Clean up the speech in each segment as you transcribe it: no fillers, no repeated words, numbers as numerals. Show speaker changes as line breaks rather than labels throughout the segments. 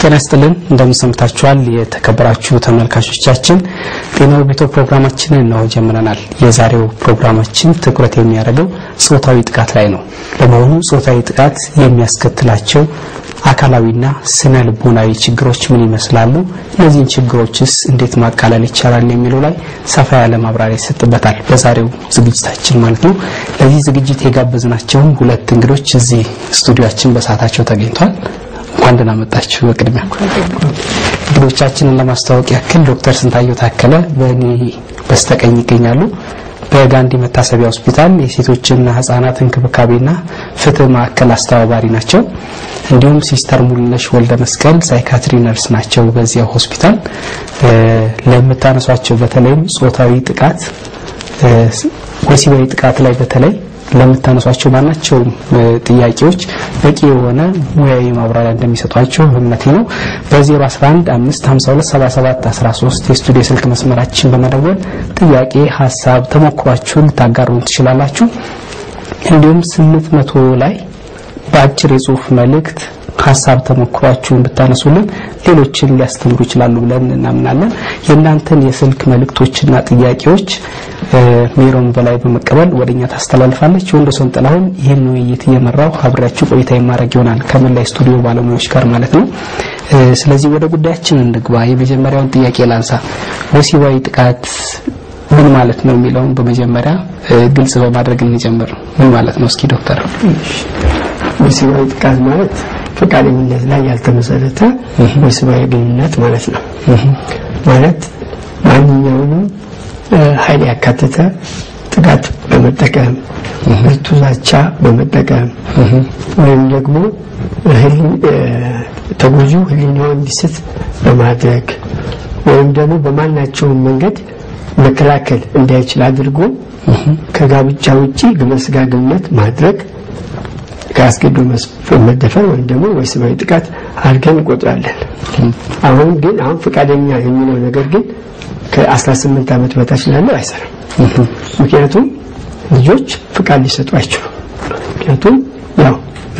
ተነስተልን እንደምሰምታችኋል የተከበራችሁ ተመልካቾቻችን ጤናው ቤቶ ፕሮግራማችንን ነው ጀምረናል። የዛሬው ፕሮግራማችን ትኩረት የሚያደርገው ጾታዊ ጥቃት ላይ ነው። ለመሆኑ ጾታዊ ጥቃት የሚያስከትላቸው አካላዊና ስነ ልቦናዊ ችግሮች ምን ይመስላሉ? እነዚህን ችግሮችስ እንዴት ማቃለል ይቻላል የሚለው ላይ ሰፋ ያለ ማብራሪያ ይሰጥበታል በዛሬው ዝግጅታችን ማለት ነው። ለዚህ ዝግጅት የጋበዝናቸው ሁለት እንግዶች እዚህ ስቱዲዮአችን በሰዓታቸው ተገኝተዋል። እንኳን ደህና መጣችሁ። በቅድሚያ እንግዶቻችንን ለማስተዋወቅ ያክል ዶክተር ስንታየው ታከለ በእኔ በስተቀኝ ይገኛሉ። በጋንዲ መታሰቢያ ሆስፒታል የሴቶችና ህፃናት እንክብካቤና ፍትህ ማዕከል አስተባባሪ ናቸው። እንዲሁም ሲስተር ሙሉነሽ ወልደ መስቀል ሳይካትሪ ነርስ ናቸው በዚያ ሆስፒታል። ለምታነሷቸው በተለይም ጾታዊ ጥቃት ወሲባዊ ጥቃት ላይ በተለይ ለምታነሷቸው ማናቸው ጥያቄዎች በቂ የሆነ ሙያዊ ማብራሪያ እንደሚሰጧቸው እምነቴ ነው። በ011 552 77 13 የስቱዲዮ ስልክ መስመራችን በመደወል ጥያቄ፣ ሐሳብ፣ ተሞክሯችሁን ታጋሩን ትችላላችሁ። እንዲሁም 800 ላይ በአጭር የጽሁፍ መልእክት ሐሳብ ተሞክሯችሁን ብታነሱልን ሌሎችን ሊያስተምሩ ይችላሉ ብለን እናምናለን። የእናንተን የስልክ መልእክቶችና ጥያቄዎች ሜሮን በላይ በመቀበል ወደኛ ታስተላልፋለች። ወንዶሰን ጥላሁን ይሄን ውይይት እየመራው አብራችሁ ቆይታ የማድረግ ይሆናል ከመላይ ስቱዲዮ ባለሙያዎች ጋር ማለት ነው። ስለዚህ ወደ ጉዳያችን እንግባ። የመጀመሪያውን ጥያቄ ላንሳ። ወሲባዊ ጥቃት ምን ማለት ነው የሚለውን በመጀመሪያ ግልጽ በማድረግ እንጀምር። ምን ማለት ነው እስኪ ዶክተር?
ወሲባዊ ጥቃት ማለት ፈቃደኝነት ላይ ያልተመሰረተ ወሲባዊ ግንኙነት ማለት ነው። ማለት ማንኛውንም ኃይል ያካተተ ጥቃት በመጠቀም ብርቱ ዛቻ በመጠቀም ወይም ደግሞ ተጎጂው ህሊናውን እንዲስት በማድረግ ወይም ደግሞ በማናቸውም መንገድ መከላከል እንዳይችል አድርጎ ከጋብቻ ውጪ ግብረ ሥጋ ግንኙነት ማድረግ ካስገዶ መደፈር ወይም ደግሞ ወሲባዊ ጥቃት አድርገን እንቆጥራለን። አሁን ፈቃደኛ የሚለው ነገር ግን ከ18 ዓመት በታች ያለው አይሰራም። ምክንያቱም ልጆች ፍቃድ ሊሰጡ አይችሉም። ምክንያቱም ያው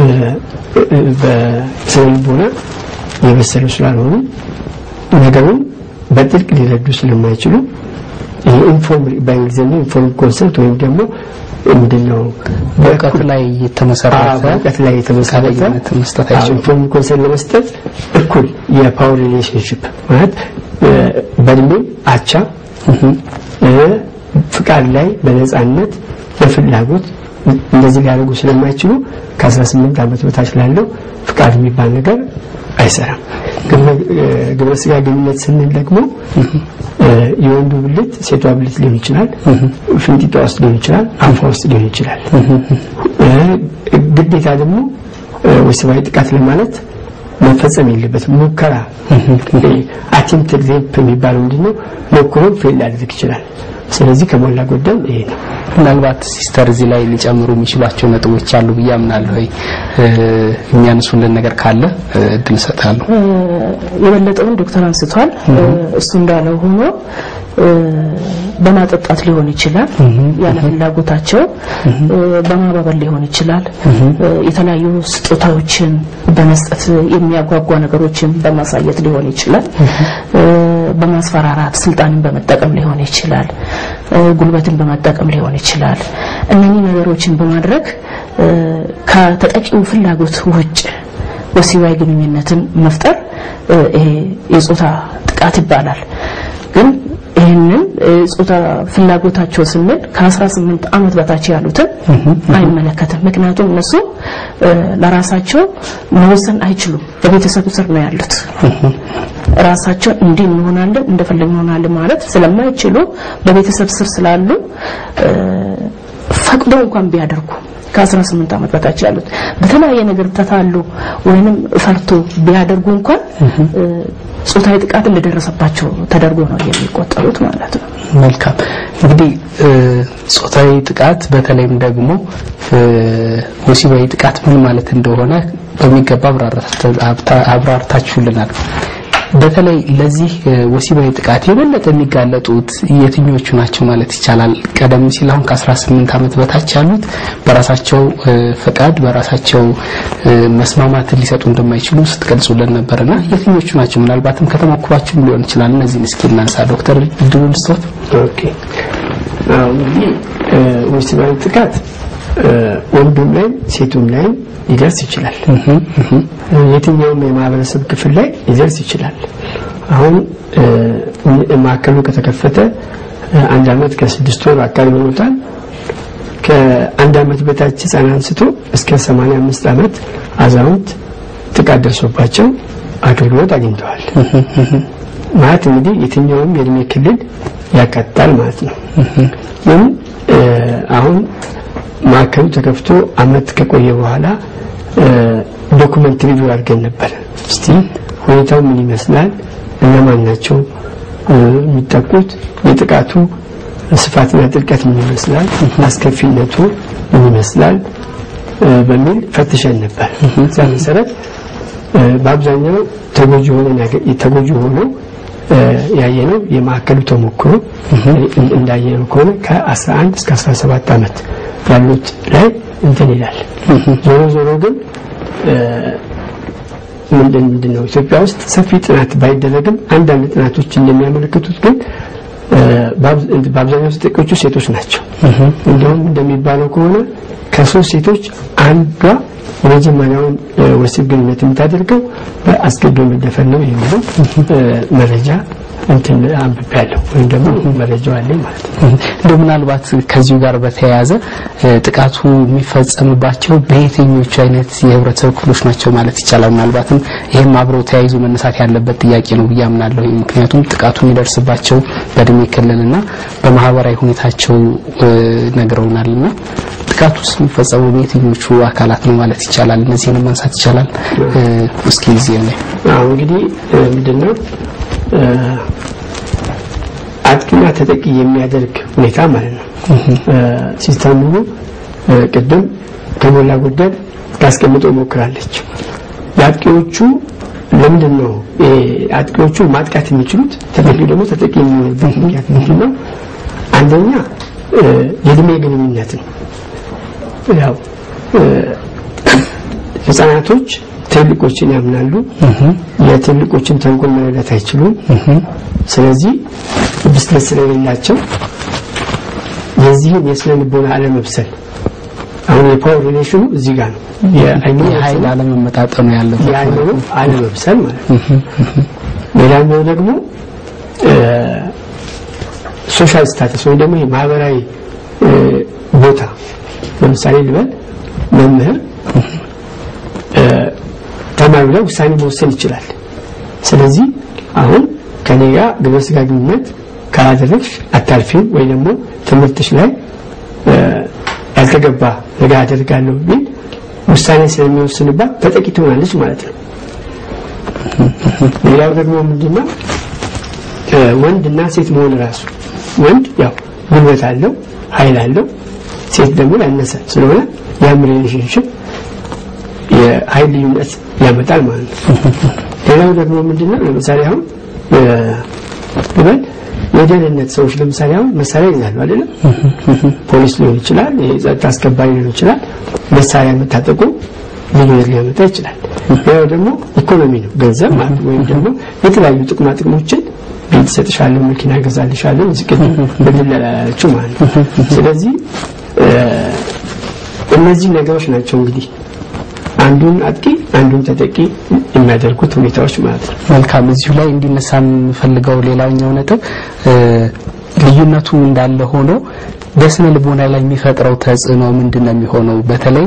በስነ ልቦና የበሰሉ ስላልሆኑ ነገሩን በጥልቅ ሊረዱ ስለማይችሉ በእንግሊዝኛ ኢንፎርምድ ኮንሰንት ወይም ደግሞ ምንድነው
በእውቀት ላይ የተመሰረተ መስጠት አይችልም።
ኢንፎርምድ ኮንሰንት ለመስጠት እኩል የፓወር ሪሌሽንሺፕ ማለት በእድሜ አቻ ፍቃድ ላይ በነፃነት በፍላጎት እንደዚህ ሊያደርጉ ስለማይችሉ ከ18 ዓመት በታች ላለው ፍቃድ የሚባል ነገር አይሰራም። ግብረ ሥጋ ግንኙነት ስንል ደግሞ የወንዱ ብልት ሴቷ ብልት ሊሆን ይችላል፣ ፍንጢጣ ውስጥ ሊሆን ይችላል፣ አፏ ውስጥ ሊሆን ይችላል። ግዴታ ደግሞ ወሲባዊ ጥቃት ለማለት መፈጸም የለበትም። ሙከራ አቲምፕት ሬፕ የሚባለው ምንድነው? ሞክሮ ፌል ሊያደርግ ይችላል። ስለዚህ ከሞላ ጎደል ይሄ ነው።
ምናልባት ሲስተር እዚህ ላይ ሊጨምሩ የሚችሏቸው ነጥቦች አሉ ብዬ አምናለሁ። የሚያነሱልን ነገር ካለ እድል ሰጣለሁ።
የበለጠውን ዶክተር አንስቷል። እሱ እንዳለው ሆኖ በማጠጣት ሊሆን ይችላል፣ ያለ ፍላጎታቸው በማባበል ሊሆን ይችላል፣ የተለያዩ ስጦታዎችን በመስጠት የሚያጓጓ ነገሮችን በማሳየት ሊሆን ይችላል፣ በማስፈራራት ስልጣንን በመጠቀም ሊሆን ይችላል፣ ጉልበትን በመጠቀም ሊሆን ይችላል። እነኚህ ነገሮችን በማድረግ ከተጠቂው ፍላጎት ውጭ ወሲባዊ ግንኙነትን መፍጠር ይሄ የጾታ ጥቃት ይባላል። ግን ይሄንን ጾታ ፍላጎታቸው ስንል ከ18 ዓመት በታች ያሉትን አይመለከትም። ምክንያቱም እነሱ ለራሳቸው መወሰን አይችሉም። በቤተሰብ ስር ነው ያሉት። ራሳቸው እንሆናለን እንደፈለግን እንሆናለን ማለት ስለማይችሉ በቤተሰብ ስር ስላሉ ፈቅዶ እንኳን ቢያደርጉ ከ18 ዓመት በታች ያሉት በተለያየ ነገር ተታሉ ወይንም ፈርቶ ቢያደርጉ እንኳን ጾታዊ ጥቃት እንደደረሰባቸው ተደርጎ ነው የሚቆጠሩት ማለት ነው።
መልካም። እንግዲህ ጾታዊ ጥቃት በተለይም ደግሞ ወሲባዊ ጥቃት ምን ማለት እንደሆነ በሚገባ አብራርታችሁልናል። በተለይ ለዚህ ወሲባዊ ጥቃት የበለጠ የሚጋለጡት የትኞቹ ናቸው ማለት ይቻላል? ቀደም ሲል አሁን ከ18 ዓመት በታች ያሉት በራሳቸው ፈቃድ በራሳቸው መስማማት ሊሰጡ እንደማይችሉ ስትገልጹልን ነበርና የትኞቹ ናቸው? ምናልባትም ከተሞክሯችሁ ሊሆን ይችላል። እነዚህን እስኪ እናንሳ ዶክተር ድሩልስቶት።
ኦኬ ወሲባዊ ጥቃት ወንዱም ላይ ሴቱም ላይ ሊደርስ ይችላል። የትኛውም የማህበረሰብ ክፍል ላይ ሊደርስ ይችላል። አሁን ማዕከሉ ከተከፈተ 1 ዓመት ከ6 ወር አካባቢ ሆኖታል። ከ1 ዓመት በታች ህፃን አንስቶ እስከ 85 ዓመት አዛውንት ጥቃት ደርሶባቸው አገልግሎት አግኝተዋል። ማለት እንግዲህ የትኛውም የእድሜ ክልል ያካትታል ማለት ነው። ግን አሁን ማዕከሉ ተከፍቶ አመት ከቆየ በኋላ ዶክመንት ሪቪው አድርገን ነበር። እስቲ ሁኔታው ምን ይመስላል፣ እነማን ናቸው የሚጠቁት፣ የጥቃቱ ስፋትና ጥልቀት ምን ይመስላል፣ አስከፊነቱ ምን ይመስላል በሚል ፈትሸን ነበር። በዛ መሰረት በአብዛኛው ተጎጂ ሆኖ ያየነው የማዕከሉ ተሞክሮ እንዳየነው ከሆነ ከ11 እስከ 17 ዓመት ያሉት ላይ እንትን ይላል። ዞሮ ግን ምንድነው ኢትዮጵያ ውስጥ ሰፊ ጥናት ባይደረግም አንዳንድ ጥናቶች እንደሚያመለክቱት ግን በአብዛኛው ተጠቂዎቹ ሴቶች ናቸው። እንደውም እንደሚባለው ከሆነ ከ3 ሴቶች አንዷ የመጀመሪያውን ወሲብ ግንኙነት የምታደርገው በአስገድዶ መደፈር ነው የሚለው መረጃ እንትን አንብቤያለሁ ወይም ደግሞ መረጃው አለ ማለት ነው።
ምናልባት ከዚሁ ጋር በተያያዘ ጥቃቱ የሚፈጸምባቸው በየትኞቹ አይነት የህብረተሰብ ክፍሎች ናቸው ማለት ይቻላል? ምናልባትም ይሄም አብሮ ተያይዞ መነሳት ያለበት ጥያቄ ነው ብዬ አምናለሁ። ምክንያቱም ጥቃቱ የሚደርስባቸው በእድሜ ክልልና በማህበራዊ ሁኔታቸው ነግረውናልና ጥቃቱስ የሚፈጸመው በየትኞቹ አካላት ነው ማለት ይቻላል? እነዚህን ማንሳት ይቻላል? እስኪ እዚህ ላይ
እንግዲህ ምንድነው አጥቂና ተጠቂ የሚያደርግ ሁኔታ ማለት ነው። ሲስተሙ ቅድም ከሞላ ጎደል ታስቀምጠው ሞክራለች። አጥቂዎቹ ለምንድነው አጥቂዎቹ ማጥቃት የሚችሉት ተጠቂው ደግሞ ተጠቂ የሚሆንበት ምክንያት ምንድነው? አንደኛ የእድሜ ግንኙነት ነው። ያው ህፃናቶች ትልቆችን ያምናሉ። የትልቆችን ተንኮል መረዳት አይችሉም። ስለዚህ ብስለት ስለሌላቸው የዚህን የስነ ልቦና አለመብሰል አሁን የፓወር ሪሌሽኑ እዚህ ጋር ነው።
የኃይል አለመመጣጠኑ ያለው
ያለው አለመብሰል ማለት ነው። ሌላኛው ደግሞ ሶሻል ስታተስ ወይ ደግሞ የማህበራዊ ቦታ ለምሳሌ ልበል መምህር ተማሪው ላይ ውሳኔ መወሰን ይችላል። ስለዚህ አሁን ከኔ ጋር ግብረ ስጋ ግንኙነት ካላደረግሽ አታልፊም ወይ ደግሞ ትምህርትሽ ላይ ያልተገባ ነገር አደርጋለሁ ቢል ውሳኔ ስለሚወስንባት ተጠቂ ትሆናለች ማለት ነው። ሌላው ደግሞ ምንድነው ወንድና ሴት መሆን ራሱ ወንድ ያው ጉልበት አለው ኃይል አለው፣ ሴት ደግሞ ያነሰ ስለሆነ ያም ሪሌሽንሺፕ የኃይል ልዩነት ያመጣል ማለት ነው። ሌላው ደግሞ ምንድነው ለምሳሌ አሁን የደህንነት ሰዎች ለምሳሌ አሁን መሳሪያ ይዛሉ አይደል? ፖሊስ ሊሆን ይችላል፣ የጸጥታ አስከባሪ ሊሆን ይችላል። መሳሪያ መታጠቁ ልዩነት ሊያመጣ ይችላል። ሌላው ደግሞ ኢኮኖሚ ነው፣ ገንዘብ ማለት ወይም ደግሞ የተለያዩ ጥቅማ ጥቅሞችን ቤት ሰጥሻለሁ፣ መኪና ገዛልሻለሁ ዝቅጥ በደላላችሁ ማለት ነው። ስለዚህ እነዚህ ነገሮች ናቸው እንግዲህ አንዱን አጥቂ አንዱን ተጠቂ የሚያደርጉት ሁኔታዎች ማለት ነው።
መልካም። እዚሁ ላይ እንዲነሳም ፈልገው ሌላኛው ነጥብ ልዩነቱ እንዳለ ሆኖ በስነ ልቦና ላይ የሚፈጥረው ተጽዕኖ ምንድነው የሚሆነው? በተለይ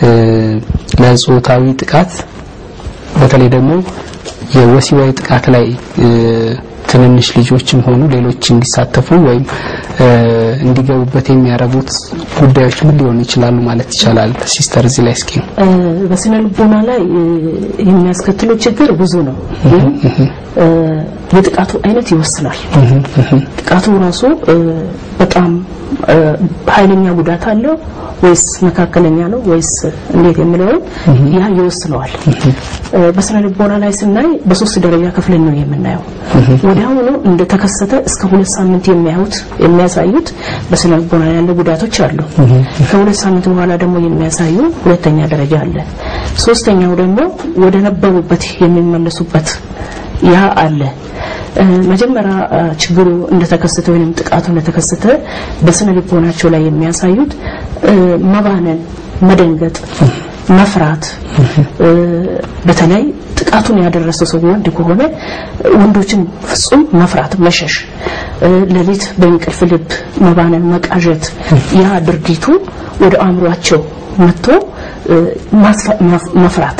ለጾታዊ ጥቃት በተለይ ደግሞ የወሲባዊ ጥቃት ላይ ትንንሽ ልጆችም ሆኑ ሌሎች እንዲሳተፉ ወይም እንዲገቡበት የሚያረጉት ጉዳዮች ምን ሊሆኑ ይችላሉ ማለት ይቻላል? ሲስተር እዚህ ላይ እስኪ
በስነ ልቦና ላይ የሚያስከትለው ችግር ብዙ ነው። የጥቃቱ አይነት ይወስናል። ጥቃቱ ራሱ በጣም ኃይለኛ ጉዳት አለው ወይስ መካከለኛ ነው ወይስ እንዴት የሚለው ያ ይወስነዋል። በስነ ልቦና ላይ ስናይ በሶስት ደረጃ ከፍለን ነው የምናየው። ወዲያውኑ እንደ ተከሰተ እስከ 2 ሳምንት የሚያሳዩት በስነ ልቦና ላይ ያለ ጉዳቶች አሉ። ከ2 ሳምንት በኋላ ደግሞ የሚያሳዩ ሁለተኛ ደረጃ አለ። ሶስተኛው ደግሞ ወደ ነበሩበት የሚመለሱበት ያ አለ። መጀመሪያ ችግሩ እንደተከሰተ ወይንም ጥቃቱ እንደተከሰተ በስነ ልቦናቸው ላይ የሚያሳዩት መባነን፣ መደንገጥ፣ መፍራት በተለይ ጥቃቱን ያደረሰው ሰው ወንድ ከሆነ ወንዶችን ፍጹም መፍራት፣ መሸሽ፣ ለሊት በእንቅልፍ ልብ መባነን፣ መቃዠት ያ ድርጊቱ ወደ አእምሯቸው መጥቶ መፍራት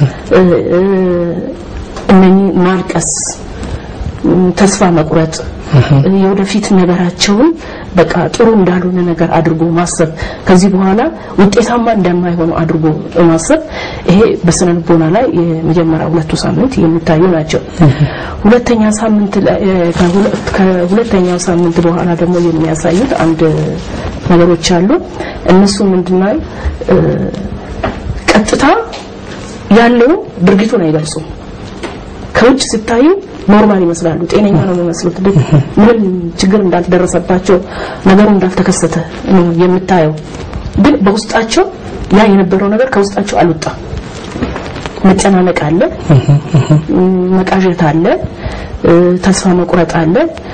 እነኚህ ማልቀስ፣ ተስፋ መቁረጥ የወደፊት ነገራቸውን በቃ ጥሩ እንዳልሆነ ነገር አድርጎ ማሰብ ከዚህ በኋላ ውጤታማ እንደማይሆኑ አድርጎ ማሰብ ይሄ በስነ ልቦና ላይ የመጀመሪያው 2 ሳምንት የሚታዩ ናቸው። ሁለተኛው ሳምንት በኋላ ደግሞ የሚያሳዩት አንድ ነገሮች አሉ። እነሱ ምንድነው ቀጥታ ያለው ድርጊቱን አይገልጹም። ከውጭ ሲታዩ ኖርማል ይመስላሉ፣ ጤነኛ ነው የሚመስሉት፣ ምንም ችግር እንዳልደረሰባቸው ነገሩ እንዳልተከሰተ ነው የምታየው። ግን በውስጣቸው ያ የነበረው ነገር ከውስጣቸው አልወጣም። መጨናነቅ አለ፣ መቃዠት አለ፣ ተስፋ መቁረጥ አለ።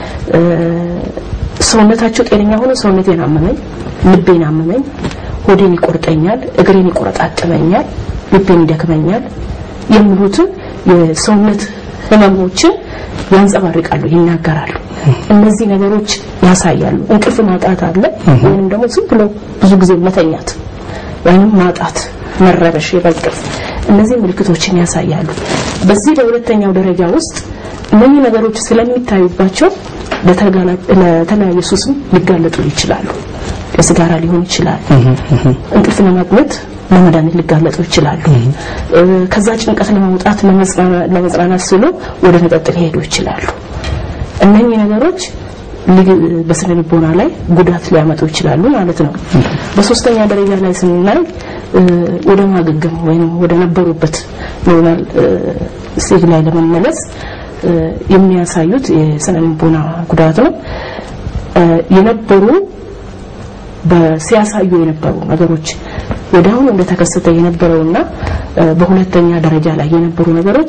ሰውነታቸው ጤነኛ ሆኖ ሰውነቴን አመመኝ፣ ልቤን አመመኝ፣ ሆዴን ይቆርጠኛል፣ እግሬን ይቆረጣጥመኛል፣ ልቤን ይደክመኛል የሚሉት የሰውነት ህመሞችን ያንጸባርቃሉ፣ ይናገራሉ። እነዚህ ነገሮች ያሳያሉ። እንቅልፍ ማጣት አለ ወይንም ደግሞ ዝም ብሎ ብዙ ጊዜ መተኛት ወይንም ማጣት፣ መረበሽ፣ የበልቅፍ እነዚህ ምልክቶችን ያሳያሉ። በዚህ በሁለተኛው ደረጃ ውስጥ እነዚህ ነገሮች ስለሚታዩባቸው ለተለያየ ሱስም ሊጋለጡ ይችላሉ። ለሲጋራ ሊሆን ይችላል፣ እንቅልፍ ለማግኘት ለመድኃኒት ሊጋለጡ ይችላሉ። ከዛ ጭንቀት ለማውጣት ለመጽናናት ሲሉ ወደ መጠጥ ሊሄዱ ይችላሉ። እነኚህ ነገሮች በስነ ልቦና ላይ ጉዳት ሊያመጡ ይችላሉ ማለት ነው። በሶስተኛ ደረጃ ላይ ስናይ ወደ ማገገም ወይንም ወደ ነበሩበት ኖርማል ስቴጅ ላይ ለመመለስ የሚያሳዩት የስነ ልቦና ጉዳት ነው። የነበሩ በሲያሳዩ የነበሩ ነገሮች ወዲያውኑ እንደተከሰተ የነበረውና በሁለተኛ ደረጃ ላይ የነበሩ ነገሮች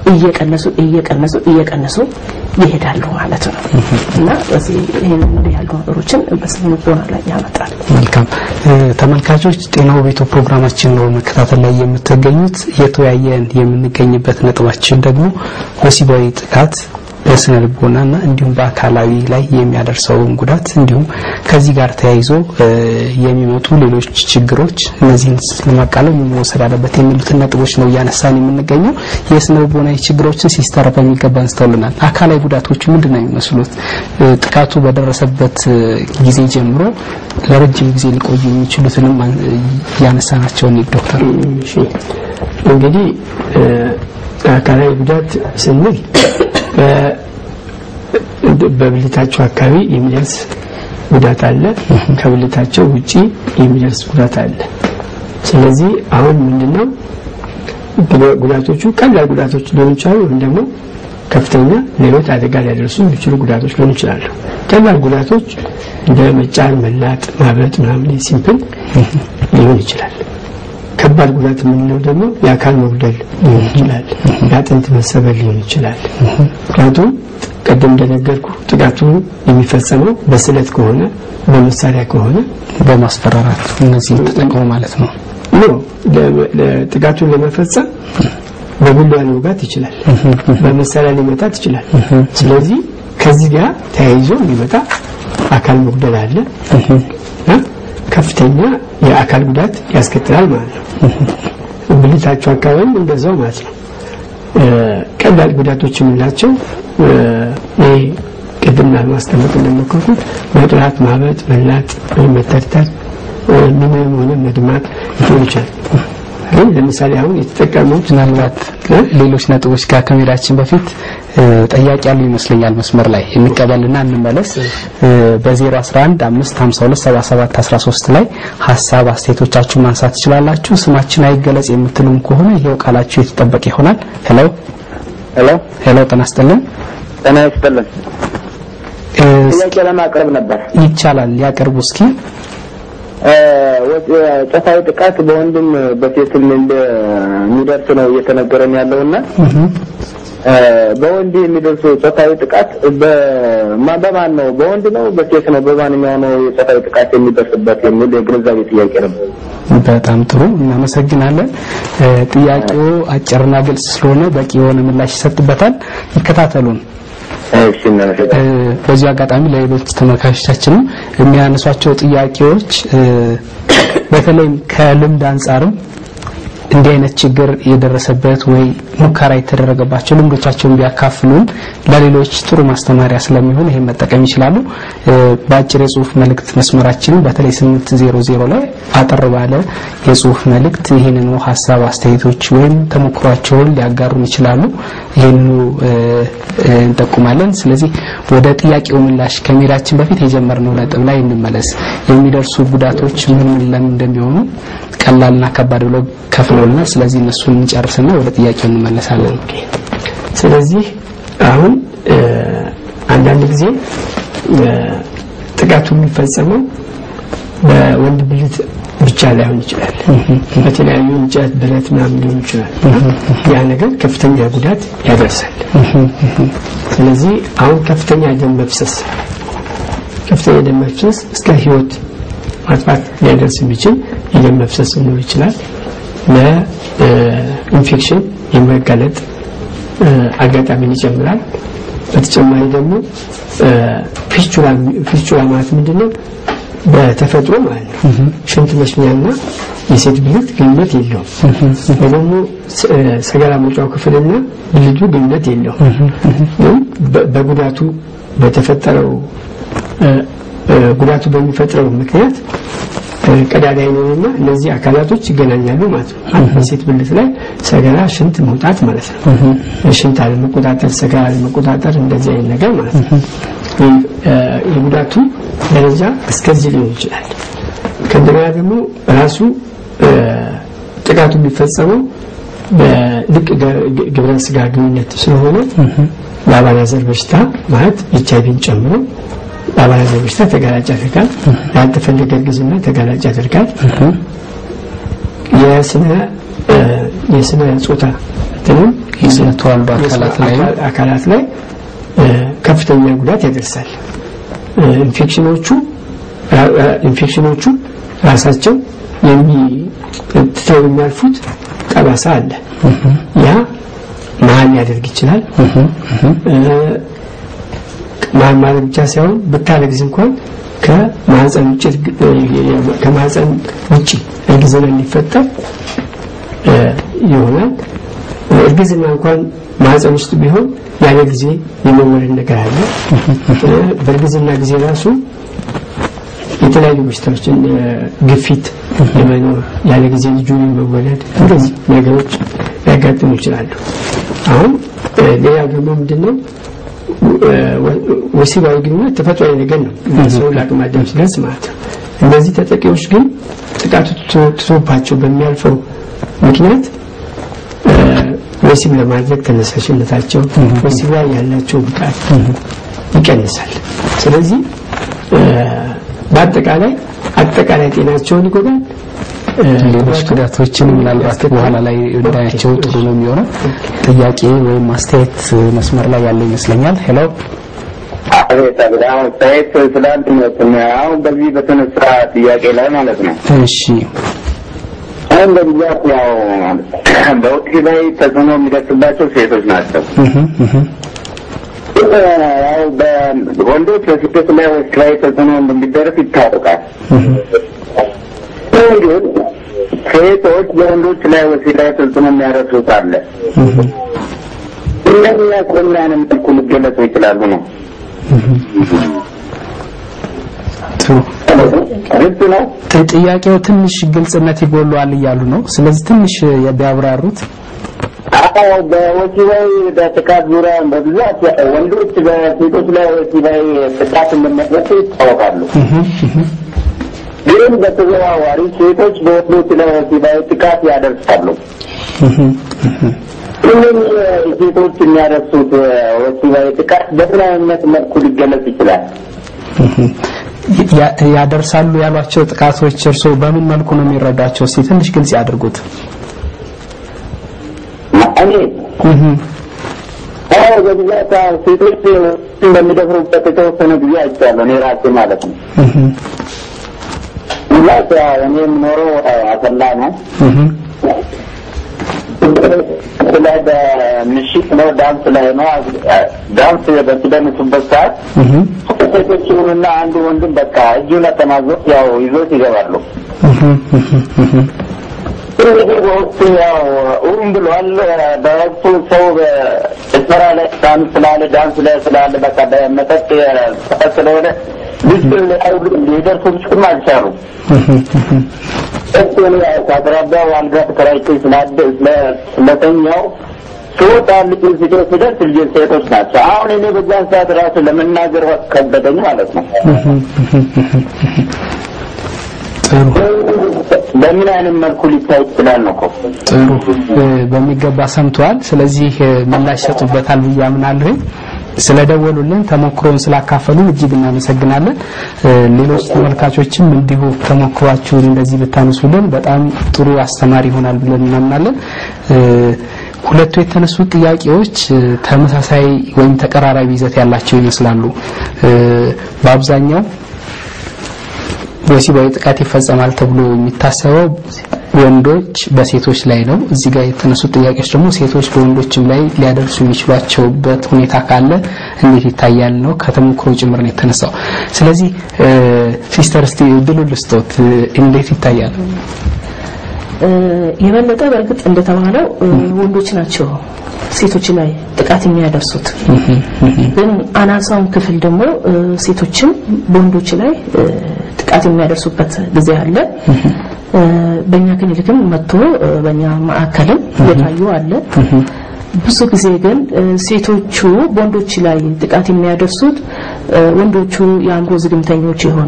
እየቀነሱ ይሄዳሉ ማለት ነው። እና በዚህ ይሄንን ያሉ ነገሮችን በስነ ልቦና ላይ ያመጣል።
መልካም ተመልካቾች፣ ጤናው ቤቱ ፕሮግራማችን ነው መከታተል ላይ የምትገኙት። የተወያየን የምንገኝበት ነጥባችን ደግሞ ወሲባዊ ጥቃት በስነ ልቦናና እንዲሁም በአካላዊ ላይ የሚያደርሰው ጉዳት እንዲሁም ከዚህ ጋር ተያይዞ የሚመጡ ሌሎች ችግሮች እነዚህን ለማቃለል መወሰድ አለበት የሚሉትን ነጥቦች ነው ያነሳን የምንገኘው። የስነ ልቦናዊ ችግሮችን ሲስተር በሚገባ አንስተውልናል። አካላዊ ጉዳቶች ምንድነው የሚመስሉት? ጥቃቱ በደረሰበት ጊዜ ጀምሮ ለረጅም ጊዜ ሊቆዩ የሚችሉትንም ያነሳናቸው ነው ዶክተር።
እንግዲህ አካላዊ ጉዳት ስንል በብልታቸው አካባቢ የሚደርስ ጉዳት አለ፣ ከብልታቸው ውጪ የሚደርስ ጉዳት አለ። ስለዚህ አሁን ምንድነው ጉዳቶቹ? ቀላል ጉዳቶች ሊሆኑ ይችላሉ፣ ወይም ደግሞ ከፍተኛ ለህይወት አደጋ ሊያደርሱ የሚችሉ ጉዳቶች ሊሆኑ ይችላሉ። ቀላል ጉዳቶች እንደ መጫን፣ መላጥ፣ ማበጥ ምናምን ሲምፕል ሊሆን ይችላል። ከባድ ጉዳት የምንለው ደግሞ የአካል መጉደል ሊሆን ይችላል፣ የአጥንት መሰበር ሊሆን ይችላል። ምክንያቱም ቀደም እንደነገርኩ ጥቃቱ የሚፈጸመው በስለት ከሆነ በመሳሪያ ከሆነ
በማስፈራራት እነዚህ ተጠቅሞ ማለት ነው
ጥቃቱን ለመፈጸም በቢላዋ ሊወጋት ይችላል፣ በመሳሪያ ሊመታት ይችላል። ስለዚህ ከዚህ ጋር ተያይዞ የሚመጣ አካል መጉደል አለ፣ ከፍተኛ የአካል ጉዳት ያስከትላል ማለት ነው። ብልታቸው አካባቢ እንደዛው ማለት ነው። ቀላል ጉዳቶች የምንላቸው ቅድም ለማስቀመጥ እንደሞከርኩት መጥራት፣ ማበጥ፣ መላጥ ወይም መተርተር፣ ምንም ሆነ መድማት ሊሆን ይችላል። ግን ለምሳሌ አሁን የተጠቀሙት
ምናልባት ሌሎች ነጥቦች ጋር ከመሄዳችን በፊት ጥያቄ ያሉ ይመስለኛል መስመር ላይ እንቀበልና እንመለስ። በ011 552 7713 ላይ ሐሳብ አስተያየቶቻችሁን ማንሳት ትችላላችሁ። ስማችን አይገለጽ የምትሉም ከሆነ ይሄው ቃላችሁ የተጠበቀ ይሆናል። ሄሎ ጤና ይስጥልን።
ጥያቄ ለማቅረብ ነበር።
ይቻላል፣ ያቀርቡ እስኪ።
ጾታዊ ጥቃት በወንድም በሴትም እንደሚደርስ ነው እየተነገረን ያለውና በወንድ የሚደርስ ጾታዊ ጥቃት በማን ነው? በወንድ ነው በሴት ነው? በማንኛው ነው የጾታዊ ጥቃት የሚደርስበት የሚል የግንዛቤ ጥያቄ ነው።
በጣም ጥሩ እናመሰግናለን። ጥያቄው አጭርና ግልጽ ስለሆነ በቂ የሆነ ምላሽ ይሰጥበታል። ይከታተሉን። በዚህ አጋጣሚ ለሌሎች ተመልካቾቻችን የሚያነሷቸው ጥያቄዎች በተለይ ከልምድ አንፃርም እንዲህ አይነት ችግር የደረሰበት ወይ ሙከራ የተደረገባቸው ልምዶቻቸውን ቢያካፍሉን ለሌሎች ጥሩ ማስተማሪያ ስለሚሆን ይሄን መጠቀም ይችላሉ። በአጭር የጽሁፍ መልእክት መስመራችን በተለይ 800 ላይ አጠር ባለ የጽሁፍ መልእክት ይሄንን ሐሳብ አስተያየቶች ወይም ተሞክሯቸውን ሊያጋሩን ይችላሉ። ይሄንን እንጠቁማለን። ስለዚህ ወደ ጥያቄው ምላሽ ከመሄዳችን በፊት የጀመርነው ነጥብ ላይ እንመለስ። የሚደርሱ ጉዳቶች ምን ለምን እንደሚሆኑ ቀላልና ከባድ ብለው ከፍለውና ስለዚህ እነሱን እንጨርስና ወደ ጥያቄው እንመለሳለን።
ስለዚህ አሁን አንዳንድ ጊዜ ጥቃቱ የሚፈጸመው በወንድ ብልት ብቻ ላይሆን ይችላል። በተለያዩ እንጨት፣ ብረት ምናምን ሊሆን ይችላል። ያ ነገር ከፍተኛ ጉዳት ያደርሳል። ስለዚህ አሁን ከፍተኛ ደም መፍሰስ እስከ ህይወት ማጥፋት ሊያደርስ የሚችል የደም መፍሰስ ሊኖር ይችላል። ለኢንፌክሽን የመጋለጥ አጋጣሚን ይጨምራል። በተጨማሪ ደግሞ ፊስቹላ ማለት ምንድነው? በተፈጥሮ ማለት ነው ሽንት መሽኛና የሴት ብልት ግንኙነት የለውም። ደግሞ ሰገራ መውጫው ክፍልና ብልቱ ግንኙነት የለውም። በጉዳቱ በተፈጠረው ጉዳቱ በሚፈጥረው ምክንያት ቀዳዳ ይኖርና እነዚህ አካላቶች ይገናኛሉ ማለት ነው። በሴት ብልት ላይ ሰገራ ሽንት መውጣት ማለት ነው። ሽንት አለመቆጣጠር፣ ሰገራ አለመቆጣጠር እንደዚህ አይነት ነገር ማለት ነው። የጉዳቱ ደረጃ እስከዚህ ሊሆን ይችላል። ከእንደገና ደግሞ ራሱ ጥቃቱ የሚፈጸመው በልቅ ግብረ ስጋ ግንኙነት ስለሆነ ለአባላዘር በሽታ ማለት ኤችአይቪን ጨምሮ ለአባላዘር በሽታ ተጋላጭ ያደርጋል። ያልተፈለገ እርግዝና ተጋላጭ ያደርጋል። የስነ ጾታ
የስነ ተዋልዶ
አካላት ላይ ከፍተኛ ጉዳት ያደርሳል። ኢንፌክሽኖቹ ራሳቸው ትተው የሚያልፉት ጠባሳ አለ። ያ መሀል ሊያደርግ ይችላል። ማን ብቻ ሳይሆን ብታለግዝ እንኳን ከማህፀን ውጪ እርግዝና ሊፈጠር ይሆናል። እርግዝና እንኳን ማህፀን ውስጥ ቢሆን ያለ ጊዜ የመወለድ ነገር አለ። በእርግዝና ጊዜ ራሱ የተለያዩ በሽታዎችን ግፊት የመኖር ያለ ጊዜ ልጁ የመወለድ እንደዚህ ነገሮች ሊያጋጥሙ ይችላሉ። አሁን ሌላ ደግሞ ምንድነው? ወሲባዊ ግንኙነት ተፈጥሯዊ ነገር ነው። ሰው ለአቅመ አዳም ሲደርስ ማለት ነው። እነዚህ ተጠቂዎች ግን ጥቃቱ ተሰጥቷቸው በሚያልፈው ምክንያት ወሲብ ለማድረግ ተነሳሽነታቸው ወሲብ ላይ ያላቸው ብቃት ይቀንሳል። ስለዚህ በአጠቃላይ ጤናቸውን ይጎዳል።
ሌሎች ጉዳቶችን ምናልባት በኋላ ላይ እንዳያቸው ጥሩ ነው የሚሆነው። ጥያቄ ወይም አስተያየት መስመር ላይ ያለ ይመስለኛል። ሄሎ
አሁን በዚህ በተነሳ ጥያቄ ላይ ማለት ነው።
እሺ
በብዛት ያው በወቅቱ ላይ ተጽዕኖ የሚደርስባቸው ሴቶች ናቸው። ያው በወንዶች በሴቶች ላይ ወቅቱ ላይ ተጽዕኖ እንደሚደረስ ይታወቃል። ግን ሴቶች በወንዶች ላይ ወቅቱ ላይ ተጽዕኖ የሚያደርሱት አለ። እነኛ ቆምናንም መልኩ ሊገለጹ ይችላሉ ነው። ግልጽ ነው።
ጥያቄው ትንሽ ግልጽነት ይጎለዋል እያሉ ነው። ስለዚህ ትንሽ ቢያብራሩት።
አዎ በወሲባዊ ጥቃት ዙሪያ በብዛት ወንዶች በሴቶች ላይ ወሲባዊ ጥቃት እንደሚያደርሱ ይታወቃሉ። ግን በተዘዋዋሪ ሴቶች በወንዶች ላይ ወሲባዊ ጥቃት ያደርሳሉ። እነዚህ ሴቶች የሚያደርሱት ወሲባዊ ጥቃት በምን አይነት መልኩ ሊገለጽ ይችላል?
ያደርሳሉ ያሏቸው ጥቃቶች እርሶ በምን መልኩ ነው የሚረዳቸው? እስቲ ትንሽ ግልጽ ያድርጉት።
በብዛት ሴቶች እንደሚደፍሩበት የተወሰነ ጊዜ አይቻለሁ እኔ ራሴ ማለት ነው። ብዛት እኔ የምኖረው አሰላ ነው። ላይ በምሽት ነው ዳንስ ላይ ነው ዳንስ በሚደንሱበት ሰዓት ሴቶችና አንድ ወንድም በቃ እጁን ተናዞ ያው ይዞት ይገባሉ። ወቅቱ ያው ብሏል። በወቅቱ ሰው በስራ ላይ ዳንስ ላይ ስላለ በቃ በመጠጥ ስለሆነ ልጅ ሊደርሱ ብቻ አልቻሉ። እሱን ያው ካድራባው አልጋ ተከራይቶ ስለተኛው ሶታ ልጅ ሲደርስ ልጅ ሴቶች ናቸው። አሁን እኔ በዛን ሰዓት ራሱ ለመናገር ከበደኝ ማለት ነው። በምን አይነት መልኩ ሊታይ ይችላል ነው?
ጥሩ በሚገባ ሰምቷል። ስለዚህ ምላሽ ሰጡበታል ብዬ አምናለሁ። ስለደወሉልን ተሞክሮን ስላካፈሉን እጅግ እናመሰግናለን። ሌሎች ተመልካቾችም እንዲሁ ተሞክሯችሁን እንደዚህ ብታነሱልን በጣም ጥሩ አስተማሪ ይሆናል ብለን እናምናለን። ሁለቱ የተነሱ ጥያቄዎች ተመሳሳይ ወይም ተቀራራቢ ይዘት ያላቸው ይመስላሉ። በአብዛኛው ወሲባዊ ጥቃት ይፈጸማል ተብሎ የሚታሰበው ወንዶች በሴቶች ላይ ነው። እዚህ ጋር የተነሱ ጥያቄዎች ደግሞ ሴቶች በወንዶችም ላይ ሊያደርሱ የሚችሏቸውበት ሁኔታ ካለ እንዴት ይታያል ነው፣ ከተሞክሮ ጭምር ነው የተነሳው። ስለዚህ ሲስተር እስቲ ድሉል ስቶት እንዴት ይታያል?
የበለጠ በርግጥ እንደተባለው ወንዶች ናቸው ሴቶች ላይ ጥቃት የሚያደርሱት። ግን አናሳውን ክፍል ደግሞ ሴቶችም በወንዶች ላይ ጥቃት የሚያደርሱበት ጊዜ አለ። በእኛ ክሊኒክም መጥቶ በእኛ ማዕከልም የታዩ አለ። ብዙ ጊዜ ግን ሴቶቹ በወንዶች ላይ ጥቃት የሚያደርሱት ወንዶቹ የአእምሮ ዝግምተኞች የሆኑ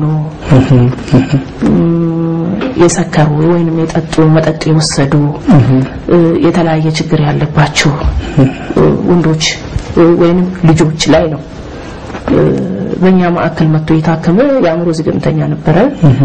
የሰከሩ ወይንም የጠጡ መጠጥ የወሰዱ የተለያየ ችግር ያለባቸው ወንዶች ወይንም ልጆች ላይ ነው። በእኛ ማዕከል መጥቶ የታከመ የአእምሮ ዝግምተኛ ነበረ።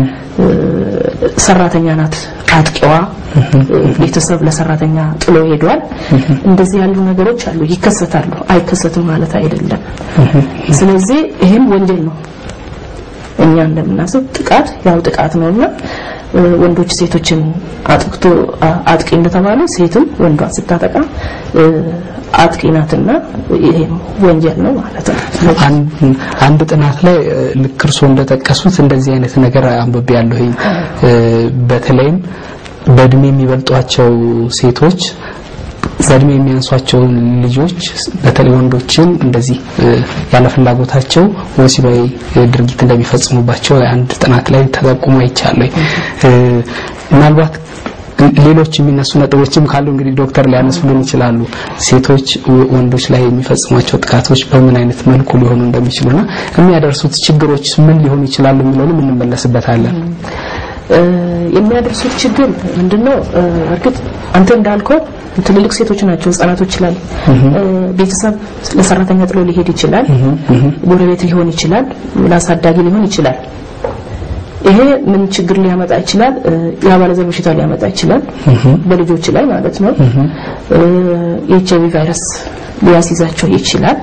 ሰራተኛ ናት አጥቂዋ። ቤተሰብ ለሰራተኛ ጥሎ ሄዷል። እንደዚህ ያሉ ነገሮች አሉ፣ ይከሰታሉ። አይከሰትም ማለት አይደለም። ስለዚህ ይሄም ወንጀል ነው። እኛ እንደምናስብ ጥቃት ያው ጥቃት ነውና ወንዶች ሴቶችን አጥቅቶ አጥቂ እንደተባለ ሴትም ወንዷ ስታጠቃ አጥቂ ናትና ይሄም ወንጀል ነው ማለት ነው።
አንድ ጥናት ላይ ልክርሶ እንደተጠቀሱት እንደዚህ አይነት ነገር አንብቤ ያለሁ። በተለይም በእድሜ የሚበልጧቸው ሴቶች ዘድሜ የሚያንሷቸው ልጆች በተለይ ወንዶችን እንደዚህ ያለ ፍላጎታቸው ወሲባዊ ድርጊት እንደሚፈጽሙባቸው አንድ ጥናት ላይ ተጠቁሞ አይቻለሁ። ምናልባት ሌሎች የሚነሱ ነጥቦችም ካሉ እንግዲህ ዶክተር ሊያነሱልን ይችላሉ። ሴቶች ወንዶች ላይ የሚፈጽሟቸው ጥቃቶች በምን አይነት መልኩ ሊሆኑ እንደሚችሉና የሚያደርሱት ችግሮች ምን ሊሆኑ ይችላሉ የሚለውንም እንመለስበታለን። የሚያደርሱት ችግር ምንድነው? እርግጥ አንተ እንዳልከው ትልልቅ ሴቶች ናቸው፣ ህፃናቶች ላይ ቤተሰብ ለሰራተኛ ጥሎ ሊሄድ ይችላል፣ ጎረቤት ሊሆን ይችላል፣ ለአሳዳጊ ሊሆን ይችላል። ይሄ ምን ችግር ሊያመጣ ይችላል? የአባለዘር በሽታ ሊያመጣ ይችላል በልጆች ላይ ማለት ነው። የኤችአይቪ ቫይረስ ሊያስይዛቸው ይችላል።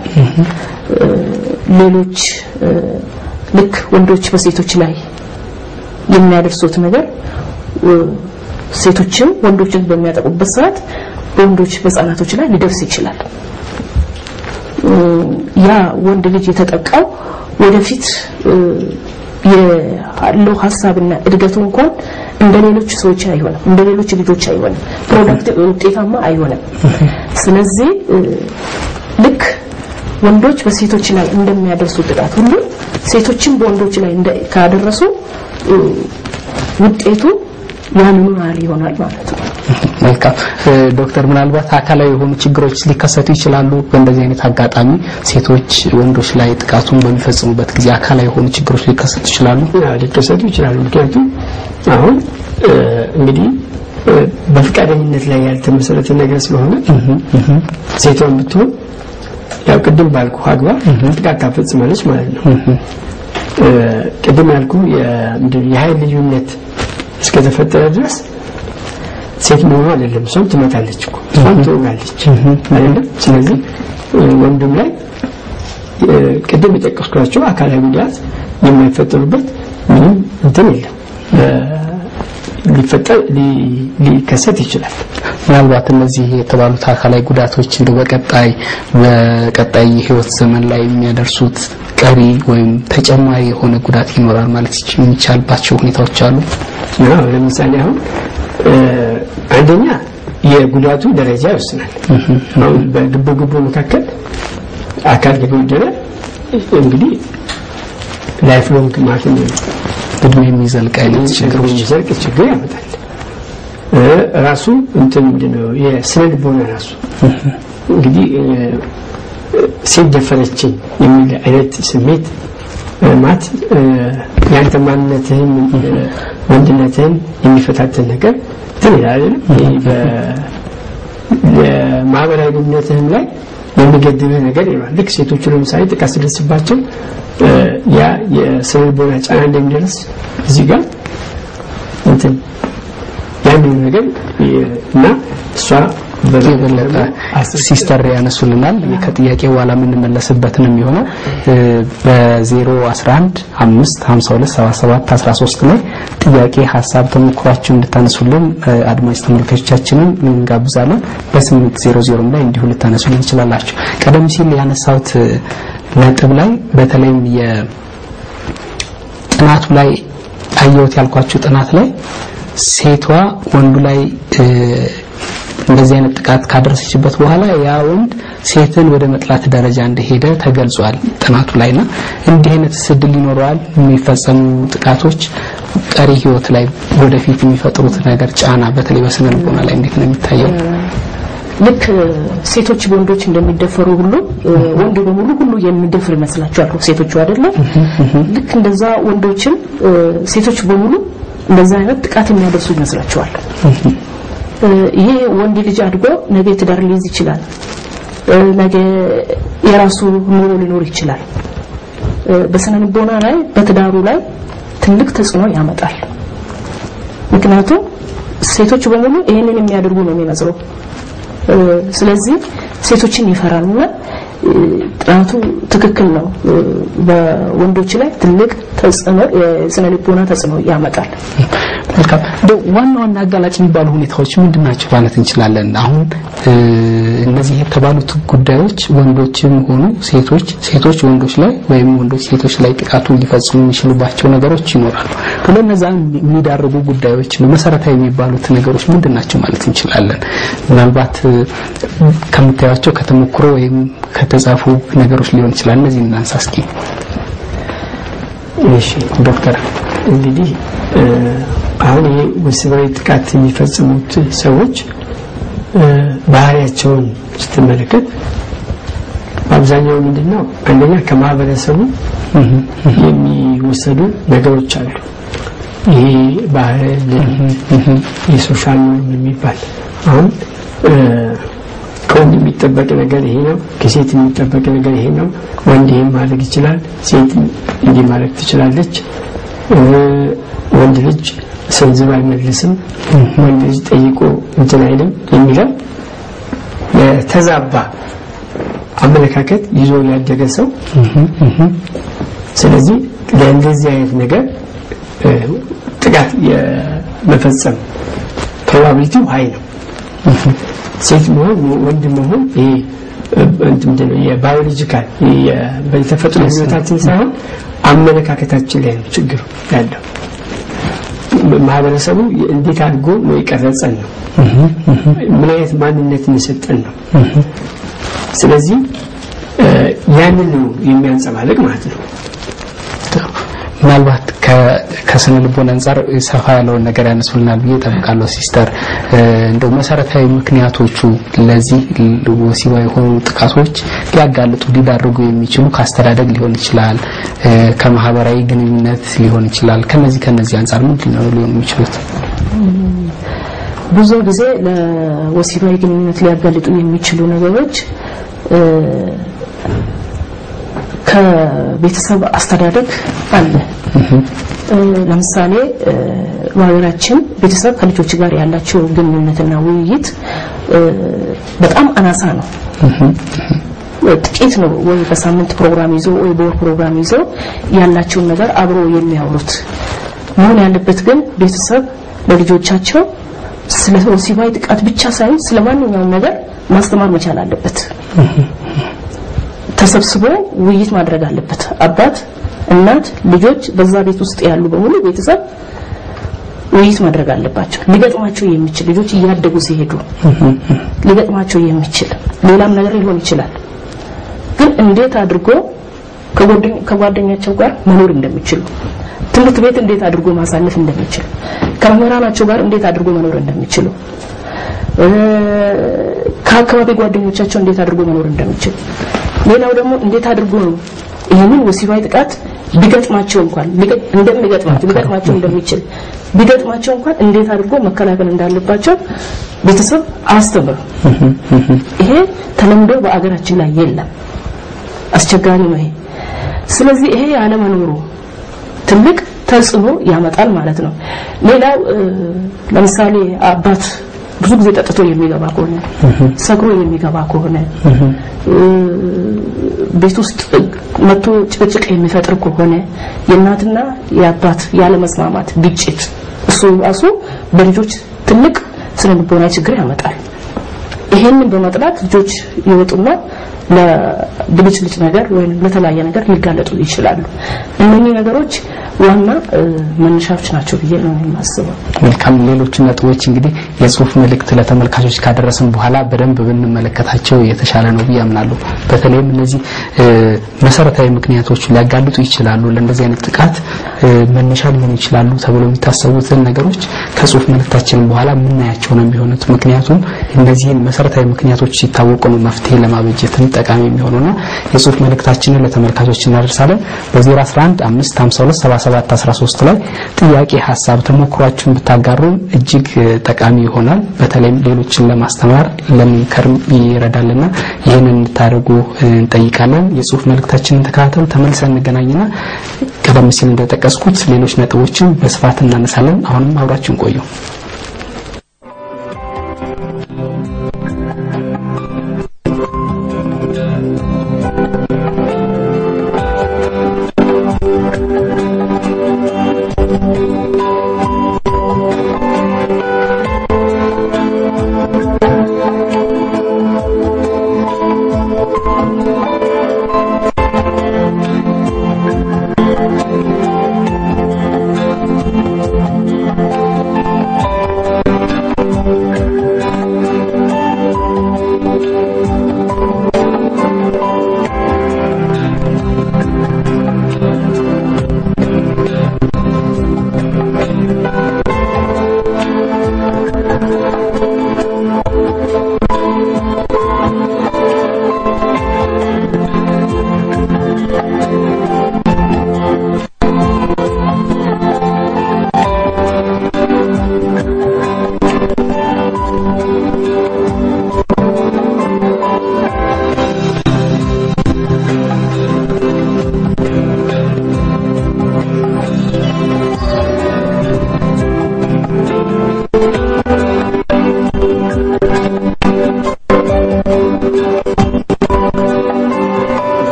ሌሎች ልክ ወንዶች በሴቶች ላይ የሚያደርሱት ነገር ሴቶችም ወንዶችን በሚያጠቁበት ሰዓት ወንዶች በህፃናቶች ላይ ሊደርስ ይችላል። ያ ወንድ ልጅ የተጠቃው ወደፊት ያለው ሐሳብና እድገቱ እንኳን እንደሌሎች ሰዎች አይሆንም፣ እንደሌሎች ልጆች አይሆንም፣ ፕሮዳክቲቭ ውጤታማ አይሆንም። ስለዚህ ልክ ወንዶች በሴቶች ላይ እንደሚያደርሱ ጥቃት ሁሉ ሴቶችም በወንዶች ላይ ካደረሱ
ውጤቱ ያንኑ ይሆናል ማለት ነው።
መልካም ዶክተር ምናልባት አካላዊ የሆኑ ችግሮች ሊከሰቱ ይችላሉ በእንደዚህ አይነት አጋጣሚ ሴቶች ወንዶች ላይ ጥቃቱን በሚፈጽሙበት ጊዜ አካላዊ የሆኑ ችግሮች ሊከሰቱ ይችላሉ?
ሊከሰቱ ይችላሉ። ምክንያቱም አሁን እንግዲህ በፍቃደኝነት ላይ ያልተመሰረተ ነገር ስለሆነ ሴቷን ብትሆን ያው ቅድም ባልኩ አግባብ ጥቃት ታፈጽማለች ማለት ነው። ቅድም ያልኩ የኃይል ልዩነት እስከተፈጠረ ድረስ ሴት መሆኗ አይደለም እሷም ትመታለች እኮ እሷም ትወጋለች አይደለም። ስለዚህ ወንድም ላይ ቅድም የጠቀስኳቸው አካላዊ ጉዳት የማይፈጠሩበት ምንም እንትን የለም። ሊከሰት ይችላል።
ምናልባት እነዚህ የተባሉት አካላዊ ጉዳቶች እንደው በቀጣይ ህይወት ዘመን ላይ የሚያደርሱት ቀሪ ወይም ተጨማሪ የሆነ ጉዳት ይኖራል ማለት የሚቻልባቸው ሁኔታዎች አሉ?
አዎ ለምሳሌ አሁን አንደኛ የጉዳቱ ደረጃ ይወስናል። አሁን በግብግቡ መካከል አካል ከጎደለ እንግዲህ ላይፍ ሎንግ ማለት ነው
እድሜ የሚዘልቅ አይነት
ችግር ያመጣል። ራሱ እንትን ምንድነው የስነ ልቦና ራሱ እንግዲህ ሴት ደፈረችኝ የሚል አይነት ስሜት ማለት ያንተ ማንነትህን ወንድነትህን የሚፈታተን ነገር ትላል በማህበራዊ ግንኙነትህም ላይ የሚገድብህ ነገር ይኖራል። ልክ ሴቶቹ ለምሳሌ ጥቃት ሲደርስባቸው ያ የስነ ልቦና ጫና እንደሚደርስ እዚህ ጋር እንትን ያንን ነገር እና እሷ
በበለጠ ሲስተር ያነሱልናል ከጥያቄ በኋላ ምን መለስበት ነው የሚሆነው። በ011 552 77 13 ላይ ጥያቄ ሐሳብ ተሞክሯችሁ እንድታነሱልን አድማጭ ተመልካቾቻችንን እንጋብዛለን። በ800 ላይ እንዲሁ ልታነሱልን ይችላልላችሁ። ቀደም ሲል ያነሳውት ነጥብ ላይ በተለይም የጥናቱ ላይ አየሁት ያልኳችሁ ጥናት ላይ ሴቷ ወንዱ ላይ እንደዚህ አይነት ጥቃት ካደረሰችበት በኋላ ያ ወንድ ሴትን ወደ መጥላት ደረጃ እንደሄደ ተገልጿል ጥናቱ ላይና እንዲህ አይነት ስድል ይኖራል የሚፈጸሙ ጥቃቶች ቀሪ ህይወት ላይ ወደፊት የሚፈጥሩት ነገር ጫና በተለይ በስነ ልቦና ላይ እንዴት ነው የሚታየው?
ልክ ሴቶች ወንዶች እንደሚደፈሩ ሁሉ ወንድ በሙሉ ሁሉ የሚደፍር ይመስላችኋል ሴቶቹ አይደለም? ልክ እንደዛ ወንዶችን ሴቶች በሙሉ እንደዛ አይነት ጥቃት የሚያደርሱ ይመስላችኋል? ይሄ ወንድ ልጅ አድጎ ነገ ትዳር ሊይዝ ይችላል። ነገ የራሱ ኑሮ ሊኖር ይችላል። በስነ ልቦና ላይ በትዳሩ ላይ ትልቅ ተጽዕኖ ያመጣል። ምክንያቱም ሴቶች በሙሉ ይሄንን የሚያደርጉ ነው የሚመስለው። ስለዚህ ሴቶችን ይፈራልና ጥናቱ ትክክል ነው። በወንዶች ላይ ትልቅ ተጽዕኖ የስነ ልቦና ተጽዕኖ ያመጣል።
መልካም ዋና አጋላጭ የሚባሉ ሁኔታዎች ምንድናቸው ማለት እንችላለን? አሁን እነዚህ የተባሉት ጉዳዮች ወንዶችም ሆኑ ሴቶች ወንዶች ላይ ወይም ወንዶች ሴቶች ላይ ጥቃቱን ሊፈጽሙ የሚችሉባቸው ነገሮች ይኖራሉ። ለነዛ የሚዳርጉ ጉዳዮች መሰረታዊ የሚባሉት ነገሮች ምንድናቸው ማለት እንችላለን? ምናልባት ከምታያቸው ከተሞክሮ ወይም ከተጻፉ ነገሮች ሊሆን ይችላል። እነዚህ እናንሳ እስኪ።
እሺ ዶክተር እንግዲህ አሁን ወሲባዊ ጥቃት የሚፈጽሙት ሰዎች ባህሪያቸውን ስትመለከት አብዛኛው ምንድነው አንደኛ ከማህበረሰቡ የሚወሰዱ ነገሮች አሉ። ይሄ ባህል የሶሻል ኖርም የሚባል አሁን ከወንድ የሚጠበቅ ነገር ይሄ ነው፣ ከሴት የሚጠበቅ ነገር ይሄ ነው። ወንድ ይሄን ማድረግ ይችላል፣ ሴት እንዲህ ማድረግ ትችላለች። ወንድ ልጅ ሰንዝባ አይመልስም፣ ወንድ ልጅ ጠይቆ እንትን አይልም የሚለው የተዛባ አመለካከት ይዞ ያደገ ሰው ስለዚህ ለእንደዚህ አይነት ነገር ጥቃት የመፈጸም ፕሮባቢሊቲው ሃይ ነው። ሴት መሆን ወንድ መሆን ይሄ እንትን የባዮሎጂካል በተፈጥሮ ህይወታችን ሳይሆን አመለካከታችን ላይ ነው ችግሩ ያለው። ማህበረሰቡ እንዴት አድርጎ ነው የቀረጸን ነው፣ ምን አይነት ማንነት እንሰጠን ነው። ስለዚህ ያንን ነው የሚያንጸባርቅ ማለት ነው።
ምናልባት ከስነ ልቦና አንፃር ሰፋ ያለውን ነገር ያነሱልናል ብዬ ተጠብቃለሁ ሲስተር እንደው መሰረታዊ ምክንያቶቹ ለዚህ ወሲባዊ የሆኑ ጥቃቶች ሊያጋልጡ ሊዳርጉ የሚችሉ ካስተዳደግ ሊሆን ይችላል ከማህበራዊ ግንኙነት ሊሆን ይችላል ከነዚህ አንፃር ምንድነው ሊሆን የሚችሉት
ብዙ ጊዜ ለወሲባዊ ግንኙነት ሊያጋልጡ የሚችሉ ነገሮች ከቤተሰብ አስተዳደግ አለ ለምሳሌ ወላጆችን ቤተሰብ ከልጆች ጋር ያላቸው ግንኙነትና ውይይት በጣም አናሳ ነው ጥቂት ነው ወይ በሳምንት ፕሮግራም ይዞ ወይ በወር ፕሮግራም ይዞ ያላቸው ነገር አብሮ የሚያወሩት መሆን ያለበት ግን ቤተሰብ ለልጆቻቸው ስለ ወሲባዊ ጥቃት ብቻ ሳይሆን ስለማንኛውም ነገር ማስተማር መቻል አለበት ተሰብስቦ ውይይት ማድረግ አለበት አባት እናት ልጆች በዛ ቤት ውስጥ ያሉ በሙሉ ቤተሰብ ውይይት ማድረግ አለባቸው ሊገጥማቸው የሚችል ልጆች እያደጉ ሲሄዱ ሊገጥማቸው የሚችል ሌላም ነገር ሊሆን ይችላል ግን እንዴት አድርጎ ከጓደኛቸው ጋር መኖር እንደሚችሉ ትምህርት ቤት እንዴት አድርጎ ማሳለፍ እንደሚችሉ ከመምህራናቸው ጋር እንዴት አድርጎ መኖር እንደሚችሉ ከአካባቢ ጓደኞቻቸው እንዴት አድርጎ መኖር እንደሚችሉ ሌላው ደግሞ እንዴት አድርጎ ነው ይሄንን ወሲባዊ ጥቃት ቢገጥማቸው እንኳን ቢገጥማቸው እንደሚችል ቢገጥማቸው እንኳን እንዴት አድርጎ መከላከል እንዳለባቸው ቤተሰብ አስተምሩ ይሄ ተለምዶ በአገራችን ላይ የለም አስቸጋሪ ነው ስለዚህ ይሄ ያለመኖሩ ትልቅ ተጽዕኖ ያመጣል ማለት ነው ሌላው ለምሳሌ አባት ብዙ ጊዜ ጠጥቶ የሚገባ ከሆነ ሰክሮ የሚገባ ከሆነ ቤት ውስጥ መጥቶ ጭቅጭቅ የሚፈጥር ከሆነ የእናትና የአባት ያለ መስማማት ግጭት እሱ በልጆች ትልቅ ስነ ልቦና ችግር ያመጣል ይሄንን በመጥላት ልጆች ይወጡና ለብልጭልጭ ነገር ወይ ለተለያየ ነገር ሊጋለጡ ይችላሉ እነኚህ ነገሮች ዋና መነሻዎች ናቸው ብዬ ነው የማስበው
መልካም ሌሎች ነጥቦች እንግዲህ የጽሁፍ መልእክት ለተመልካቾች ካደረሰን በኋላ በደንብ ብንመለከታቸው የተሻለ ነው ብዬ አምናለሁ በተለይም እነዚህ መሰረታዊ ምክንያቶች ሊያጋልጡ ይችላሉ ለእንደዚህ አይነት ጥቃት መነሻ ሊሆኑ ይችላሉ ተብሎ የሚታሰቡትን ነገሮች ከጽሁፍ መልእክታችን በኋላ ምናያቸው ነው የሚሆኑት ምክንያቱም እነዚህን መሰረታዊ ምክንያቶች ሲታወቁ ነው መፍትሄ ለማበጀት ጠቃሚ የሚሆነውና የጽሁፍ መልእክታችንን ለተመልካቾች እናደርሳለን በ011 552 7713 ላይ ጥያቄ ሐሳብ ተሞክሯችሁን ብታጋሩ እጅግ ጠቃሚ ይሆናል በተለይም ሌሎችን ለማስተማር ለምንከርም ይረዳልና ይሄንን እንድታደርጉ እንጠይቃለን የጽሁፍ መልእክታችንን ተከታተሉ ተመልሰን እንገናኝና ቀደም ሲል እንደተጠቀስኩት ሌሎች ነጥቦችን በስፋት እናነሳለን አሁንም አብራችሁን ቆዩ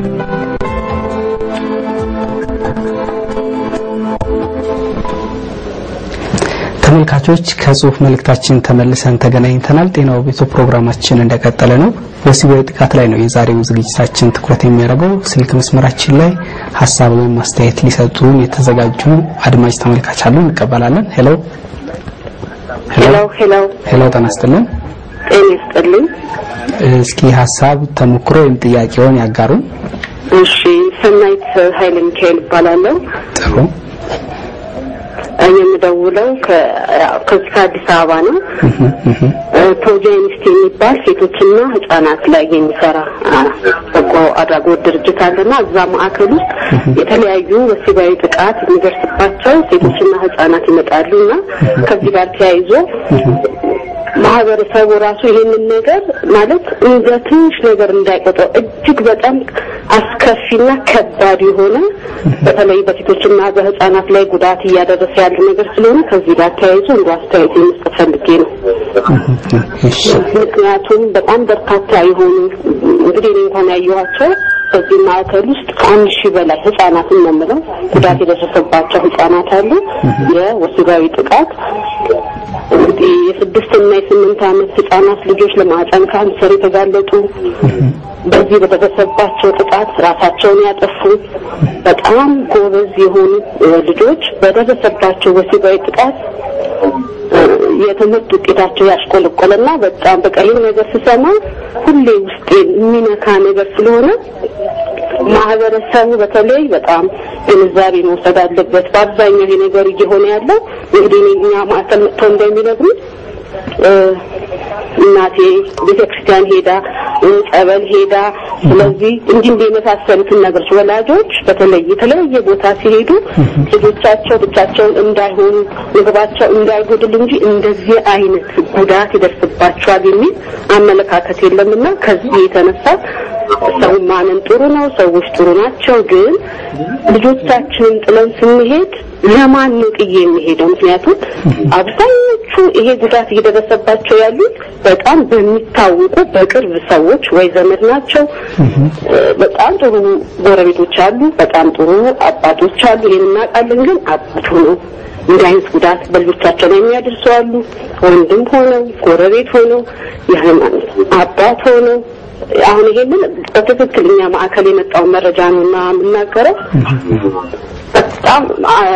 ተመልካቾች ከጽሁፍ መልእክታችን ተመልሰን ተገናኝተናል። ጤናው ቤቱ ፕሮግራማችን እንደቀጠለ ነው። ወሲባዊ ጥቃት ላይ ነው የዛሬው ዝግጅታችን ትኩረት የሚያደርገው። ስልክ መስመራችን ላይ ሐሳብ ወይም ማስተያየት ሊሰጡን የተዘጋጁ አድማጭ ተመልካች አሉ፣ እንቀበላለን። ሄሎ ተነስተልን።
ጤናስጥልኝ።
እስኪ ሐሳብ ተሞክሮ ወይም ጥያቄውን ያጋሩን።
እሺ፣ ሰናይት ኃይለ ሚካኤል እባላለሁ።
ጥሩ።
የምደውለው ከአዲስ አበባ ነው። ፕሮጀክት የሚባል ሴቶችና ህፃናት ላይ የሚሰራ በጎ አድራጎት ድርጅት አለና እዛ ማዕከል ውስጥ የተለያዩ ወሲባዊ ጥቃት የሚደርስባቸው ሴቶችና ህፃናት ይመጣሉና ከዚህ ጋር ተያይዞ ማህበረሰቡ ራሱ ይሄንን ነገር ማለት እንደ ትንሽ ነገር እንዳይቆጠው እጅግ በጣም አስከፊና ከባድ የሆነ በተለይ በሴቶችና በህፃናት ላይ ጉዳት እያደረሰ ያለ ነገር ስለሆነ ከዚህ ጋር ተያይዞ እንደ አስተያየት መስጠት ፈልጌ ነው። ምክንያቱም በጣም በርካታ የሆኑ እንግዲህ እንኳን ያየኋቸው በዚህ ማዕከል ውስጥ ከ1000 በላይ ህፃናትን ነው ጉዳት የደረሰባቸው ህፃናት አሉ። የወሲባዊ ጥቃት እንግዲህ የ6 እና የ8 ዓመት ህፃናት ልጆች ለማህፀን ካንሰር የተጋለጡ በዚህ በተደረሰባቸው ጥቃት ራሳቸውን ያጠፉ በጣም ጎበዝ የሆኑ ልጆች በደረሰባቸው ወሲባዊ ጥቃት የትምህርት ውጤታቸው ያሽቆለቆለና በጣም በቀይ ነገር ሲሰማ ሁሌ ውስጤ የሚነካ ነገር ስለሆነ ማህበረሰቡ በተለይ በጣም ግንዛቤ መውሰድ አለበት። በአብዛኛው ይሄ ነገር እየሆነ ያለው እንግዲህ እኛ ማዕከል መጥተው እንደሚነግሩት እናቴ ቤተክርስቲያን ሄዳ ጸበል ሄዳ ስለዚህ እንዲህ የመሳሰሉትን ነገሮች ወላጆች በተለይ የተለያየ ቦታ ሲሄዱ ልጆቻቸው ብቻቸውን እንዳይሆኑ ምግባቸው እንዳይጎድል እንጂ እንደዚህ አይነት ጉዳት ይደርስባቸዋል የሚል አመለካከት የለምና ከዚህ የተነሳ ሰው ማንን ጥሩ ነው ሰዎች ጥሩ ናቸው ግን ልጆቻችንን ጥለን ስንሄድ ለማን ነው ጥዬ የሚሄደው? ምክንያቱም አብዛኞቹ ይሄ ጉዳት እየደረሰባቸው ያሉት በጣም በሚታወቁ በቅርብ ሰዎች ወይ ዘመድ ናቸው። በጣም ጥሩ ጎረቤቶች አሉ፣ በጣም ጥሩ አባቶች አሉ። ይሄን እናውቃለን። ግን አባቱ ነው እንዳይስ ጉዳት በልጆቻቸው ላይ የሚያደርሱ አሉ። ወንድም ሆነው ጎረቤት ሆነው የሃይማኖት አባት ሆነው አሁን ይሄንን በትክክለኛ ማዕከል የመጣው መረጃ ነውና የምናገረው በጣም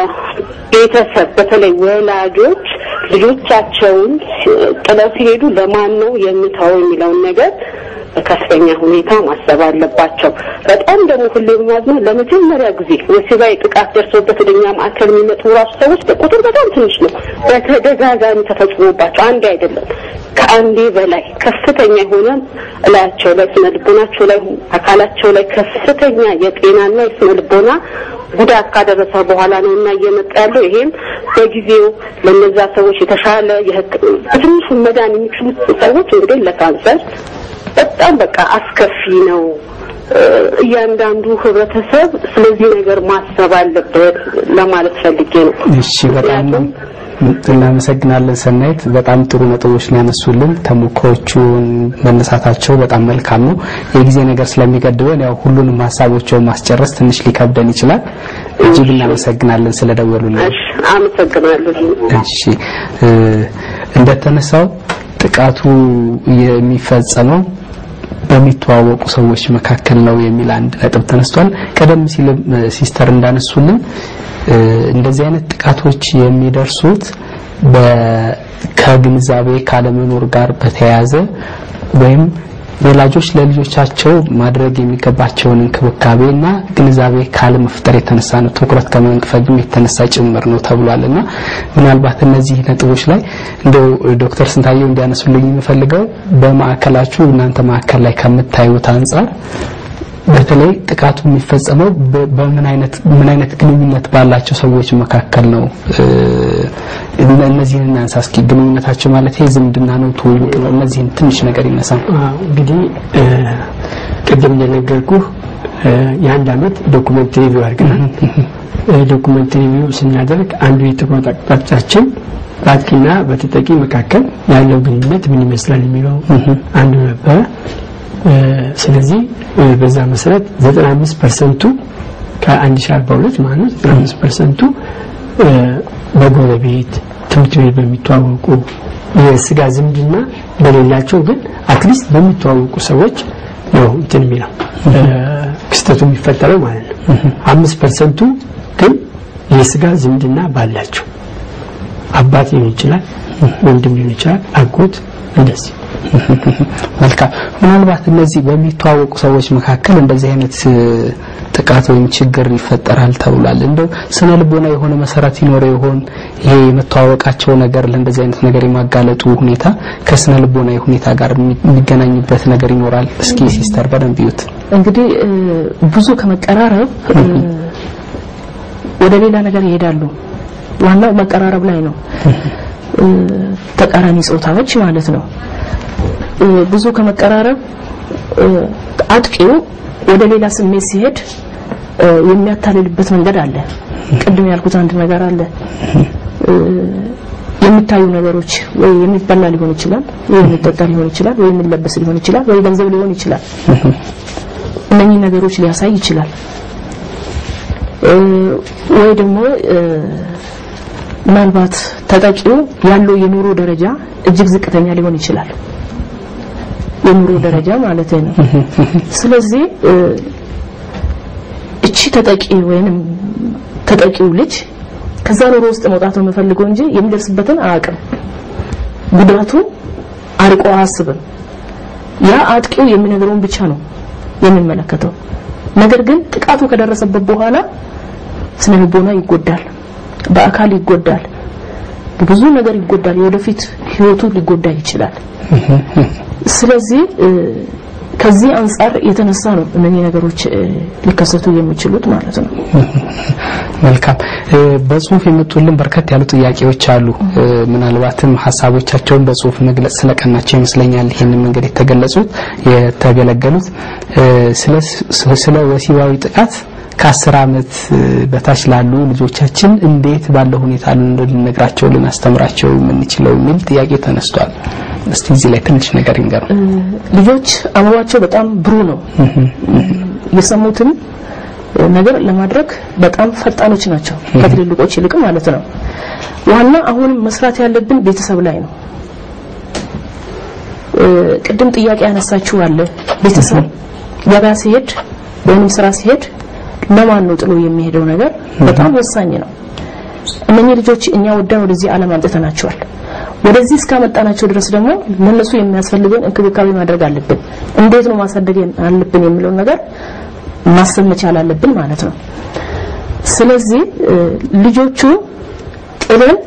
ቤተሰብ በተለይ ወላጆች ልጆቻቸውን ጥለው ሲሄዱ ለማን ነው የሚታው የሚለውን ነገር በከፍተኛ ሁኔታ ማሰብ አለባቸው። በጣም ደግሞ ሁሌም ማዝነው ለመጀመሪያ ጊዜ ወሲባዊ ጥቃት ደርሶበት ወደኛ ማዕከል የሚመጡ ራሱ ሰዎች በቁጥር በጣም ትንሽ ነው። በተደጋጋሚ ተፈጽሞባቸው አንዴ አይደለም ከአንዴ በላይ ከፍተኛ የሆነ እላቸው ላይ ስነልቦናቸው ላይ አካላቸው ላይ ከፍተኛ የጤናና የስነልቦና ጉዳት ካደረሰ በኋላ ነውና እየመጣ ያለው። ይሄም በጊዜው ለነዛ ሰዎች የተሻለ የትንሽ መዳን የሚችሉ ሰዎች እንግዲህ ለካንሰር በጣም በቃ አስከፊ ነው። እያንዳንዱ ህብረተሰብ ስለዚህ ነገር ማሰብ አለበት ለማለት ፈልጌ ነው።
እሺ በጣም እናመሰግናለን ሰናይት። በጣም ጥሩ ነጥቦች ነው ያነሱልን። ተሞክሮቹን መነሳታቸው በጣም መልካም ነው። የጊዜ ነገር ስለሚገድበን ያው ሁሉንም ሐሳቦችን ማስጨረስ ትንሽ ሊከብደን ይችላል። እጅግ እናመሰግናለን ስለደወሉልን።
እሺ አመሰግናለሁ።
እሺ እንደተነሳው ጥቃቱ የሚፈጸመው በሚተዋወቁ ሰዎች መካከል ነው የሚል አንድ ነጥብ ተነስቷል። ቀደም ሲል ሲስተር እንዳነሱልን እንደዚህ አይነት ጥቃቶች የሚደርሱት ከግንዛቤ ካለመኖር ጋር በተያያዘ ወይም ወላጆች ለልጆቻቸው ማድረግ የሚገባቸውን እንክብካቤና ግንዛቤ ካለመፍጠር የተነሳ ነው፣ ትኩረት ከመንፈግም የተነሳ ጭምር ነው ተብሏልና ምናልባት እነዚህ ነጥቦች ላይ እንደው ዶክተር ስንታየው እንዲያነሱልኝ የምፈልገው በማዕከላችሁ እናንተ ማዕከል ላይ ከምታዩት አንፃር በተለይ ጥቃቱ የሚፈጸመው በምን አይነት ግንኙነት ባላቸው ሰዎች መካከል ነው? እነዚህን አንሳስኪ ግንኙነታቸው ማለት ዝምድና ነው ትውውቅ ነው? እነዚህን ትንሽ ነገር ይነሳ።
እንግዲህ ቅድም እንደነገርኩህ የአንድ አመት ዶክመንት ሪቪው አድርገናል። ዶክመንት ሪቪው ስናደርግ አንዱ የትኩረት አቅጣጫችን በአጥቂና በተጠቂ መካከል ያለው ግንኙነት ምን ይመስላል የሚለው አንዱ ነበር። ስለዚህ በዛ መሰረት 95% ከ1042 ማለት 95% በጎረቤት ትምህርት ቤት በሚተዋወቁ የስጋ ዝምድና በሌላቸው ግን አትሊስት በሚተዋወቁ ሰዎች ነው እንትን የሚለው ክስተቱ የሚፈጠረው ማለት ነው 5% ግን የስጋ ዝምድና ባላቸው አባት ሊሆን ይችላል ወንድም ሊሆን ይችላል አጎት እንደዚህ
መልካም ምናልባት እነዚህ በሚተዋወቁ ሰዎች መካከል እንደዚህ አይነት ጥቃት ወይም ችግር ይፈጠራል ተብሏል እንደው ስነ ልቦና የሆነ መሰረት ይኖረው ይሆን ይሄ የመተዋወቃቸው ነገር ለእንደዚህ አይነት ነገር የማጋለጡ ሁኔታ ከስነ ልቦና ሁኔታ ጋር የሚገናኝበት ነገር ይኖራል እስኪ ሲስተር በደንብ ይዩት
እንግዲህ ብዙ ከመቀራረብ ወደ ሌላ ነገር ይሄዳሉ ዋናው መቀራረብ ላይ ነው ተቃራኒ ጾታዎች ማለት ነው ብዙ ከመቀራረብ አጥቂው ወደ ሌላ ስሜት ሲሄድ የሚያታልልበት መንገድ አለ ቅድም ያልኩት አንድ ነገር አለ የሚታዩ ነገሮች ወይ የሚበላ ሊሆን ይችላል ወይ የሚጠጣ ሊሆን ይችላል ወይ የሚለበስ ሊሆን ይችላል ወይ ገንዘብ ሊሆን ይችላል እነኚህ ነገሮች ሊያሳይ ይችላል ወይ ደግሞ ምናልባት ተጠቂው ያለው የኑሮ ደረጃ እጅግ ዝቅተኛ ሊሆን ይችላል የኑሮ ደረጃ ማለት ነው ስለዚህ እቺ ተጠቂ ወይንም ተጠቂው ልጅ ከዛ ኑሮ ውስጥ መውጣት ነው የሚፈልገው እንጂ የሚደርስበትን አያውቅም ጉዳቱ አርቆ አያስብም ያ አጥቂው የሚነግረውን ብቻ ነው የሚመለከተው ነገር ግን ጥቃቱ ከደረሰበት በኋላ ስነ ልቦና ይጎዳል በአካል ይጎዳል ብዙ ነገር ይጎዳል ወደፊት ህይወቱ ሊጎዳ ይችላል ስለዚህ ከዚህ አንፃር የተነሳ ነው እነኚህ ነገሮች ሊከሰቱ የሚችሉት ማለት ነው
መልካም በጽሁፍ የመጡልን በርከት ያሉ ጥያቄዎች አሉ ምናልባትም ሐሳቦቻቸውን በጽሁፍ መግለጽ ስለቀናቸው ይመስለኛል ይሄንን መንገድ የተገለገሉት ስለ ወሲባዊ ጥቃት ከ10 አመት በታች ላሉ ልጆቻችን እንዴት ባለው ሁኔታ ልንነግራቸው ልናስተምራቸው የምንችለው ምን ጥያቄ ተነስቷል እስቲ እዚህ ላይ ትንሽ ነገር ይንገሩ
ልጆች አእምሯቸው በጣም ብሩህ ነው የሰሙትን ነገር ለማድረግ በጣም ፈጣኖች ናቸው ከትልልቆች ይልቅ ማለት ነው ዋና አሁን መስራት ያለብን ቤተሰብ ላይ ነው ቅድም ጥያቄ ያነሳችሁ አለ ቤተሰብ ገበያ ሲሄድ ወይንም ስራ ሲሄድ ለማን ነው ጥሎ የሚሄደው ነገር በጣም ወሳኝ ነው እነኚህ ልጆች እኛ ወደን ወደዚህ ዓለም አምጥተናቸዋል ወደዚህ እስካመጣናቸው ድረስ ደግሞ ለነሱ የሚያስፈልገን እንክብካቤ ማድረግ አለብን እንዴት ነው ማሳደግ አለብን የሚለው ነገር ማሰብ መቻል አለብን ማለት ነው ስለዚህ ልጆቹ ጥለን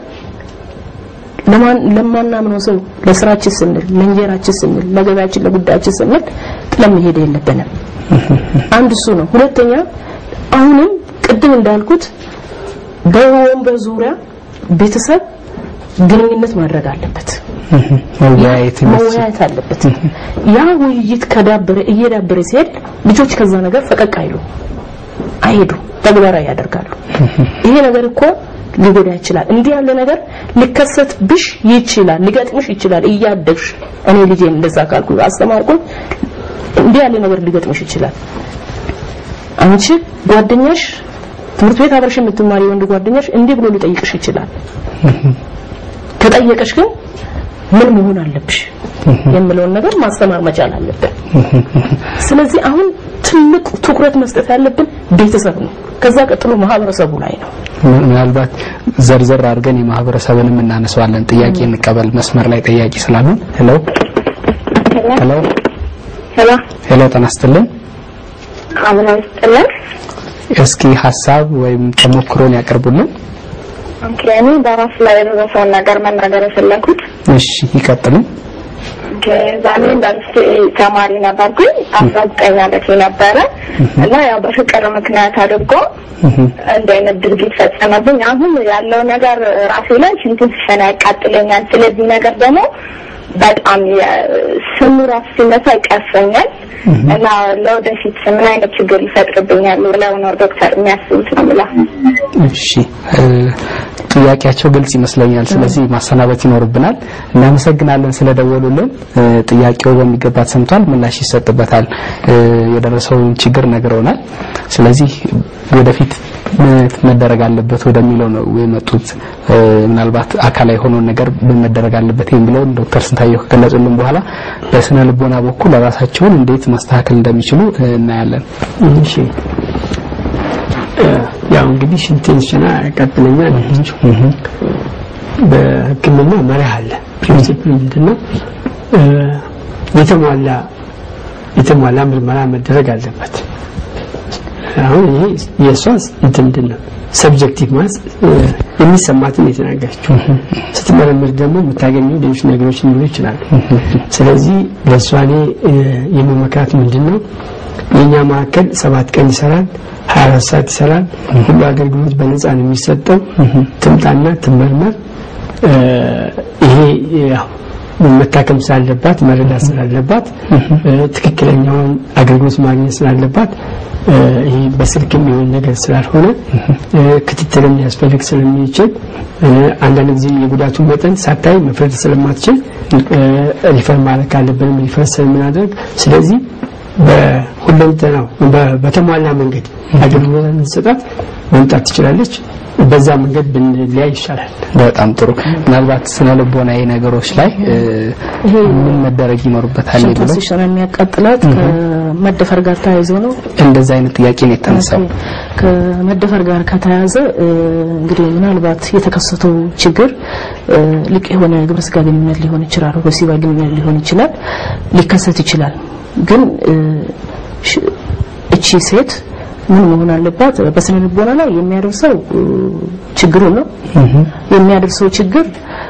ለማናምን ሰው ለስራችን ስንል ለእንጀራችን ስንል ለገበያችን ለጉዳያችን ስንል ጥለን መሄድ የለብንም አንድ እሱ ነው ሁለተኛ አሁንም ቅድም እንዳልኩት በወንበር ዙሪያ ቤተሰብ ግንኙነት ማድረግ አለበት መወያየት አለበት ያ ውይይት እየዳበረ ሲሄድ ልጆች ከዛ ነገር ፈቀቅ አይሄዱ ተግባራዊ ያደርጋሉ ይሄ ነገር እኮ ሊጎዳ ይችላል እንዲህ ያለ ነገር ሊከሰትብሽ ይችላል ሊገጥምሽ ይችላል እያደግሽ እኔ ልጄን እንደዛ ካልኩ አስተማርኩ እንዲህ ያለ ነገር ሊገጥምሽ ይችላል አንቺ ጓደኛሽ ትምህርት ቤት አብረሽ የምትማሪ ወንድ ጓደኛሽ እንዲህ ብሎ ሊጠይቅሽ ይችላል ከጠየቀሽ ግን ምን መሆን አለብሽ የሚለውን ነገር ማስተማር መቻል አለበት ስለዚህ አሁን ትልቅ ትኩረት መስጠት ያለብን ቤተሰብ ነው ከዛ ቀጥሎ ማህበረሰቡ ላይ ነው
ምናልባት ዘርዘር አድርገን የማህበረሰብንም እናነሳዋለን ጥያቄ እንቀበል መስመር ላይ ጥያቄ ስላሉ ሄሎ ተናስተልን
አብራስተልን
እስኪ ሐሳብ ወይም ተሞክሮን ያቀርቡልን
አንክራኒ በራስ ላይ የደረሰው ነገር መናገር ፈለኩት እሺ
ይቀጥሉ
ዛሬ እንዳልኩ ተማሪ ነበርኩኝ 19 ዓመት ነበረ እና ያው በፍቅር ምክንያት አድርጎ እንደነ ድርጊት ፈጸመብኝ አሁን ያለው ነገር ራሴ ላይ ሽንቱን ሲፈና ያቃጥለኛል ስለዚህ ነገር ደግሞ በጣም ስሙራፍ ሲነሳ ይቀርፈኛል እና ለወደፊት ምን አይነት ችግር ይፈጥርብኛል ብለው ነው ዶክተር የሚያስቡት ነው ብላ
እሺ ጥያቄያቸው ግልጽ ይመስለኛል ስለዚህ ማሰናበት ይኖርብናል እናመሰግናለን ስለደወሉልን ጥያቄው በሚገባ ሰምቷል ምላሽ ይሰጥበታል የደረሰውን ችግር ነግረውናል ስለዚህ ወደፊት መደረግ አለበት ወደሚለው ነው የመጡት ምናልባት አካላይ ሆኖ ነገር በመደረግ አለበት የሚለው ዶክተር ስንታየው ከገለጹልን በኋላ በስነ ልቦና በኩል ራሳቸውን እንዴት ማስተካከል እንደሚችሉ እናያለን
እሺ ያው እንግዲህ ሽንቴንሽና ቀጥለኛ ነው በህክምና መርህ አለ ፕሪንሲፕል ምንድነው የተሟላ ምርመራ መደረግ አለበት አሁን ይሄ የሷስ ምንድነው ሰብጀክቲቭ ማለት የሚሰማትን የተናገረችው ስትመረምር ደግሞ የምታገኘው ሌሎች ነገሮች ሊኖሩ ይችላሉ ስለዚህ ለሷኔ የመመክራት ምንድነው የኛ ማዕከል 7 ቀን ይሰራል 24 ሰዓት ይሰራል ሁሉ አገልግሎት በነፃ ነው የሚሰጠው ትምጣና ትመርመር ይሄ ያው መታከም ስላለባት መረዳት ስላለባት ትክክለኛውን አገልግሎት ማግኘት ስላለባት ይሄ በስልክ የሚሆን ነገር ስላልሆነ ክትትልም ያስፈልግ ስለሚችል አንዳንድ ጊዜ የጉዳቱ መጠን ሳታይ መፍረድ ስለማትችል ሪፈር ማድረግ አለብን ሪፈር ስለምናደርግ ስለዚህ በሁለንተናው በተሟላ መንገድ አገልግሎት እንሰጣት መምጣት ትችላለች በዛ መንገድ ብንለያይ ይሻላል
በጣም ጥሩ ምናልባት ስነ ልቦናዊ ነገሮች ላይ ምን መደረግ ይኖርበታል ይብሎ
ተሽራ የሚያቀጥላት ከመደፈር ጋር ተያይዞ ነው
እንደዛ አይነት ጥያቄ ነው የተነሳው
ከመደፈር ጋር ከተያያዘ እንግዲህ ምናልባት የተከሰተው ችግር ልቅ የሆነ ግብረ ስጋ ግንኙነት ሊሆን ይችላል ወሲባዊ ግንኙነት ሊሆን ይችላል ሊከሰት ይችላል ግን እቺ ሴት ምን መሆን አለባት በስነ ልቦና ላይ የሚያደርሰው ችግሩ ነው የሚያደርሰው ችግር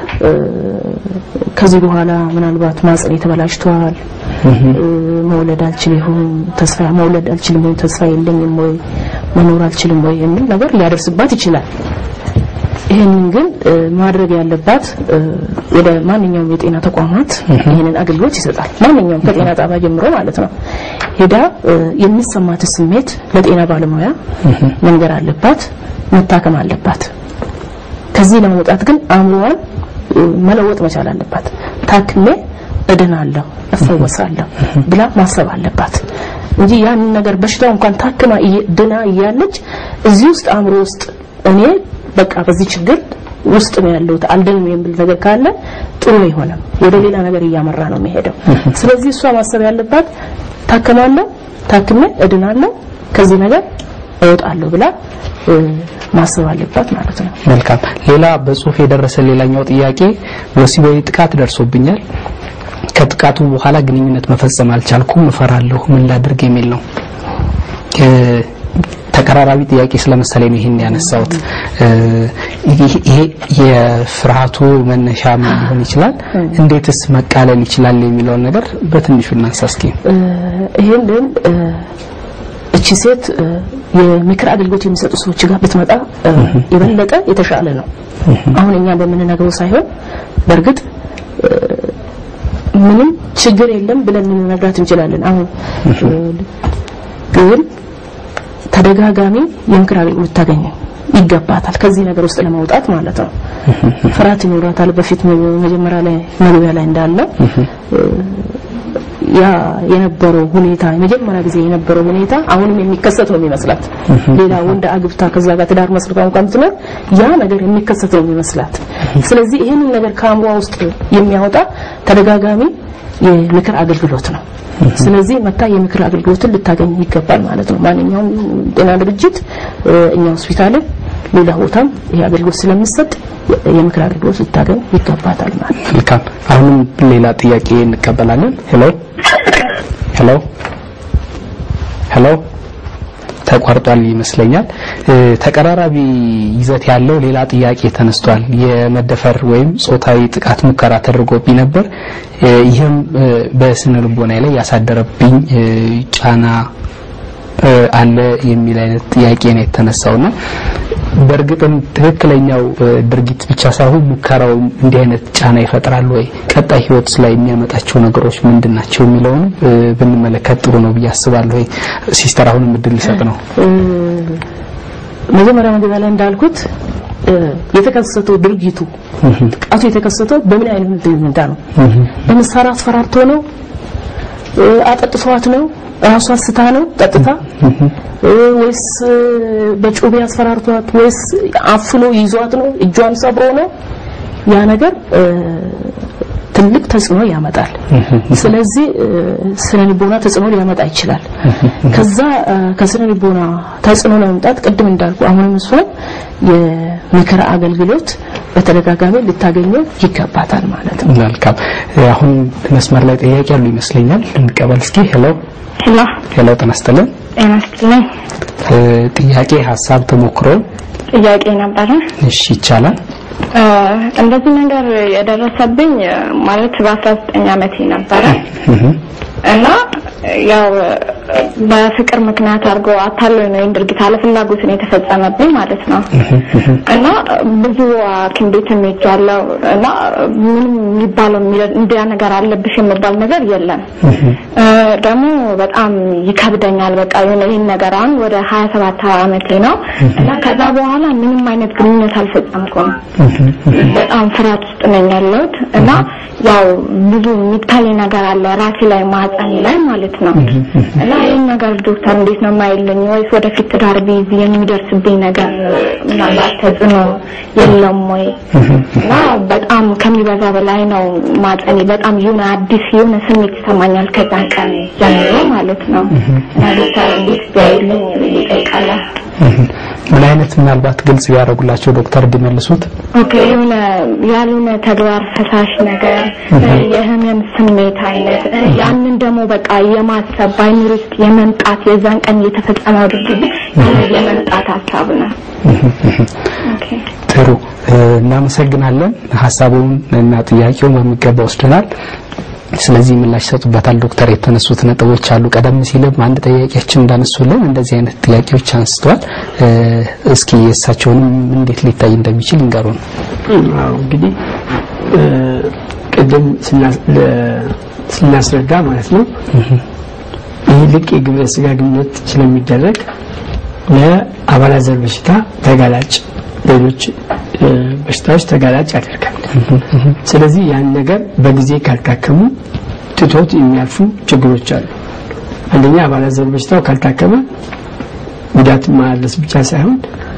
ከዚህ በኋላ ምናልባት ማጽን የተበላሽቷል መውለድ አልችልም ወይ ተስፋ የለኝም ወይ መኖር አልችልም ወይ የሚል ነገር ሊያደርስባት ይችላል ይሄንን ግን ማድረግ ያለባት ወደ ማንኛውም የጤና ተቋማት ይሄንን አገልግሎት ይሰጣል ማንኛውም ከጤና ጣቢያ ጀምሮ ማለት ነው ሄዳ የሚሰማት ስሜት ለጤና ባለሙያ መንገር አለባት መታከም አለባት ከዚህ ለመውጣት ግን አእምሮዋን መለወጥ መቻል አለባት ታክሜ እድናለሁ እፈወሳለሁ ብላ ማሰብ አለባት እንጂ ያን ነገር በሽታው እንኳን ታክማ ድና እያለች እዚህ ውስጥ አእምሮ ውስጥ እኔ በቃ በዚህ ችግር ውስጥ ነው ያለው አልደንም የሚል ነገር ካለ ጥሩ አይሆንም ወደ ሌላ ነገር እያመራ ነው የሚሄደው ስለዚህ እሷ ማሰብ ያለባት ታክሜ እድናለሁ ከዚህ ነገር እወጣለሁ ብላ ማሰብ አለባት ማለት ነው
መልካም ሌላ በጽሁፍ የደረሰ ሌላኛው ጥያቄ ወሲባዊ ጥቃት ደርሶብኛል ከጥቃቱ በኋላ ግንኙነት መፈጸም አልቻልኩም እፈራለሁ ምን ላድርግ የሚል ነው ተቀራራቢ ጥያቄ ስለመሰለኝ ይሄን ያነሳውት ይሄ የፍርሃቱ መነሻ ምን ሊሆን ይችላል እንዴትስ መቃለል ይችላል የሚለው ነገር በትንሹ እናንሳስኪ
ይሄንን እቺ ሴት የምክር አገልግሎት የሚሰጡ ሰዎች ጋር ብትመጣ የበለጠ የተሻለ ነው አሁን እኛ በመነጋገሩ ሳይሆን በርግጥ ምንም ችግር የለም ብለን እንነግራት እንችላለን አሁን ግን ተደጋጋሚ የምክር አገልግሎት ታገኝ ይገባታል ከዚህ ነገር ውስጥ ለማውጣት ማለት ነው ፍርሃት ይኖራታል በፊት መጀመሪያ ላይ መግቢያ ላይ እንዳለው ያ የነበረው ሁኔታ መጀመሪያ ጊዜ የነበረው ሁኔታ አሁንም የሚከሰት ነው የሚመስላት ሌላ ወንድ አግብታ ከዛ ጋር ትዳር መስርታ እንኳን ትኖር ያ ነገር የሚከሰት ነው የሚመስላት ስለዚህ ይሄንን ነገር ካምሯ ውስጥ የሚያወጣ ተደጋጋሚ የምክር አገልግሎት ነው ስለዚህ መታ የምክር አገልግሎትን ልታገኝ ይገባል ማለት ነው ማንኛውም ጤና ድርጅት እኛ ሆስፒታል ሌላ ቦታም ይሄ አገልግሎት ስለሚሰጥ የምክር አገልግሎት ልታገኝ ይገባታል ማለት ነው
መልካም አሁን ሌላ ጥያቄ እንቀበላለን ሄሎ ተቋርጧል ይመስለኛል ተቀራራቢ ይዘት ያለው ሌላ ጥያቄ ተነስቷል የመደፈር ወይም ጾታዊ ጥቃት ሙከራ ተደርጎብኝ ነበር ይሄም በስነ ልቦና ላይ ያሳደረብኝ ጫና አለ የሚል አይነት ጥያቄ ነው የተነሳውና በርግጥም ትክክለኛው ድርጊት ብቻ ሳይሆን ሙከራው እንዲህ አይነት ጫና ይፈጥራል ወይ ቀጣይ ህይወት ላይ የሚያመጣቸው ነገሮች ምንድናቸው የሚለውን ብንመለከት ጥሩ ነው ብያስባለሁ ሲስተር አሁን ምድል ሊሰጥ ነው
መጀመሪያ ላይ እንዳልኩት የተከሰተው ድርጊቱ ጥቃቱ የተከሰተው በምን አይነት ሁኔታ ነው? በመሳሪያ አስፈራርቶ ነው? አጠጥቷት ነው? ራሷ ስታ ነው ጠጥታ? ወይስ በጩቤ አስፈራርቷት ወይስ አፍኖ ይዟት ነው? እጇን ሰብሮ ነው? ያ ነገር ትልቅ ተጽዕኖ ያመጣል። ስለዚህ ስነልቦና ተጽዕኖ ሊያመጣ ይችላል። ከዛ ከስነልቦና ተጽዕኖ ለመምጣት ቅድም እንዳልኩ አሁንም እሱ የምክር አገልግሎት በተደጋጋሚ ልታገኘው ይገባታል ማለት ነው።
መልካም። አሁን መስመር ላይ ጥያቄ ያሉ ይመስለኛል። እንቀበል እስኪ። ሄሎ ተነስተልን። ጥያቄ ሐሳብ ተሞክሮ
ጥያቄ ነበር።
እሺ ይቻላል።
እንደዚህ ነገር የደረሰብኝ ማለት በ19 ዓመቴ ነበር እና ያው በፍቅር ምክንያት አድርጎ አታለው ነው ድርጊት አለፍላጎት ነው የተፈጸመብኝ ማለት ነው። እና ብዙ ሐኪም ቤትም ሄጃለሁ እና ምንም የሚባለው እንዲያ ነገር አለብሽ የሚባል ነገር የለም። ደግሞ በጣም ይከብደኛል። በቃ ይሄን ነገር አሁን ወደ 27 ዓመቴ ነው እና ከዛ በኋላ ምንም አይነት ግንኙነት አልፈጸምኩም። በጣም ፍርሃት ውስጥ ነኝ ያለሁት እና ያው ብዙ የሚታይ ነገር አለ ራሴ ላይ ማህፀን ላይ ማለት ነው። እና ይሄን ነገር ዶክተር እንዴት ነው ማይልኝ ወይስ ወደፊት ትዳር ቢይዝ የሚደርስብኝ ነገር ምናልባት ተጽዕኖ የለም ወይ? እና በጣም ከሚበዛ በላይ ነው ማህፀኔ በጣም የሆነ አዲስ የሆነ ስሜት ይሰማኛል ከዛን ቀን ጀምሮ ማለት ነው። እና ዶክተር እንዴት ቢያይልኝ ይጠይቃል።
ምን አይነት ምናልባት ግልጽ ያደርጉላቸው ዶክተር ቢመልሱት?
ኦኬ ያሉነ ተግባር ፈሳሽ ነገር የህመም ስሜት አይነት ያንን ደግሞ በቃ የማሰብ ባይኖር ውስጥ የመምጣት የዛን ቀን የተፈጸመው ድርጊት የመምጣት ሐሳብ ነው። ኦኬ
ጥሩ እናመሰግናለን። ሐሳቡን እና ጥያቄውን በሚገባ ወስደናል። ስለዚህ ምላሽ ሰጡበታል ዶክተር። የተነሱት ነጥቦች አሉ። ቀደም ሲልም አንድ ጥያቄያችን እንዳነሱልን እንደዚህ አይነት ጥያቄዎች አንስተዋል። እስኪ የእሳቸውንም እንዴት ሊታይ እንደሚችል እንገሩን።
እንግዲህ ቀደም ስናስረዳ ማለት ነው ይሄ ልቅ የግብረ ስጋ ግንኙነት ስለሚደረግ ለአባላዘር በሽታ ተጋላጭ ሌሎች በሽታዎች ተጋላጭ ያደርጋል። ስለዚህ ያን ነገር በጊዜ ካልታከሙ ትቶት የሚያልፉ ችግሮች አሉ። አንደኛ አባላዘር በሽታው ካልታከመ ጉዳት ማድረስ ብቻ ሳይሆን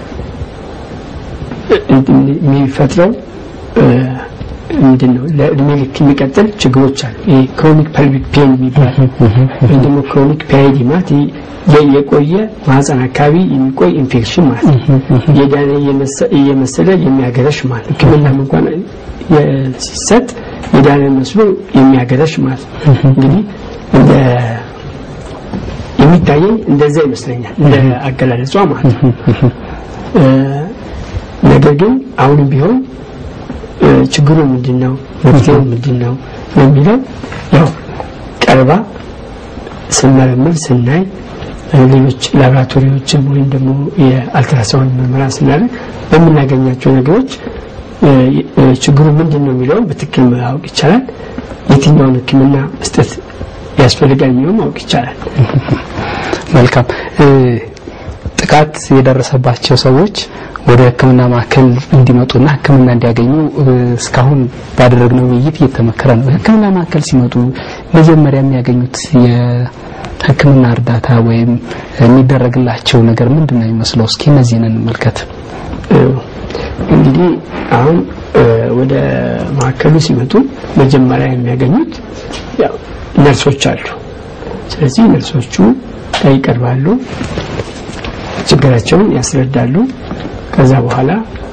የሚፈጥረው ምንድነው ለእድሜ ልክ የሚቀጥል ችግሮች አሉ። ይሄ ክሮኒክ ፐልቪክ ፔን የሚባል ወይም ደግሞ ክሮኒክ ፔሪዲማት የቆየ ማህፀን አካባቢ የሚቆይ ኢንፌክሽን ማለት የዳነ የመሰለ የሚያገረሽ ማለት ሕክምናም እንኳን ሲሰጥ የዳነ መስሎ የሚያገረሽ ማለት እንግዲህ እንደ የሚታየኝ እንደዛ ይመስለኛል እንደ አገላለጿ ማለት ነገር ግን አሁንም ቢሆን ችግሩ ምንድነው መፍትሄው ምንድነው የሚለው ያው ቀርባ ስንመረምር ስናይ ሌሎች ላብራቶሪዎችን ወይም ደግሞ የአልትራሳውንድ ምርመራ ስናደርግ በምናገኛቸው ነገሮች ችግሩ ምንድነው የሚለው በትክክል ማወቅ ይቻላል። የትኛውን ሕክምና መስጠት ያስፈልጋል የሚለው ማወቅ ይቻላል።
መልካም። ጥቃት የደረሰባቸው ሰዎች ወደ ሕክምና ማዕከል እንዲመጡና ሕክምና እንዲያገኙ እስካሁን ባደረግነው ውይይት እየተመከረ ነው። ሕክምና ማዕከል ሲመጡ መጀመሪያ የሚያገኙት የሕክምና እርዳታ ወይም የሚደረግላቸው ነገር ምንድነው የሚመስለው? እስኪ እነዚህን እንመልከት።
እንግዲህ አሁን ወደ ማዕከሉ ሲመጡ መጀመሪያ የሚያገኙት ያው ነርሶች አሉ። ስለዚህ ነርሶቹ ይቀርባሉ፣ ችግራቸውን ያስረዳሉ። ከዛ በኋላ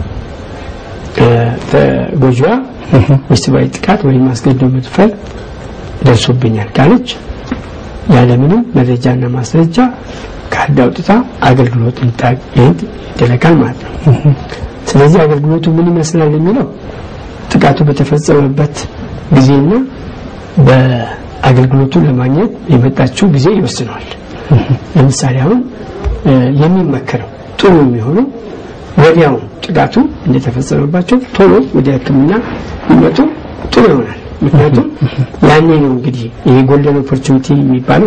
ተጎጂዋ ወሲባዊ ጥቃት ወይም አስገድዶ መድፈር ደርሶብኛል ካለች ያለምንም መረጃና ማስረጃ ካርድ አውጥታ አገልግሎት ይደረጋል ማለት ነው። ስለዚህ አገልግሎቱ ምን ይመስላል የሚለው ጥቃቱ በተፈጸመበት ጊዜና በአገልግሎቱ ለማግኘት የመጣችው ጊዜ ይወስነዋል። ለምሳሌ አሁን የሚመከረው ጥሩ የሚሆነው ወዲያው ጥቃቱ እንደተፈጸመባቸው ቶሎ ወደ ሕክምና ይመጡ ጥሩ ይሆናል። ምክንያቱም ያኔ ነው እንግዲህ ይሄ ጎልደን ኦፖርቹኒቲ የሚባለው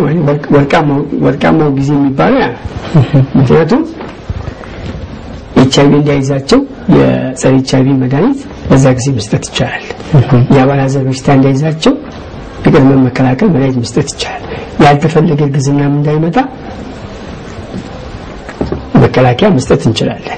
ወርቃማው ጊዜ የሚባለው ያ ምክንያቱም HIV እንዳይዛቸው የጸረ ኤችአይቪ መድኃኒት በዛ ጊዜ መስጠት ይቻላል። የአባላዘር በሽታ እንዳይዛቸው በቅድመ መከላከል መድኃኒት መስጠት ይቻላል። ያልተፈለገ እርግዝናም እንዳይመጣ መከላከያ መስጠት እንችላለን።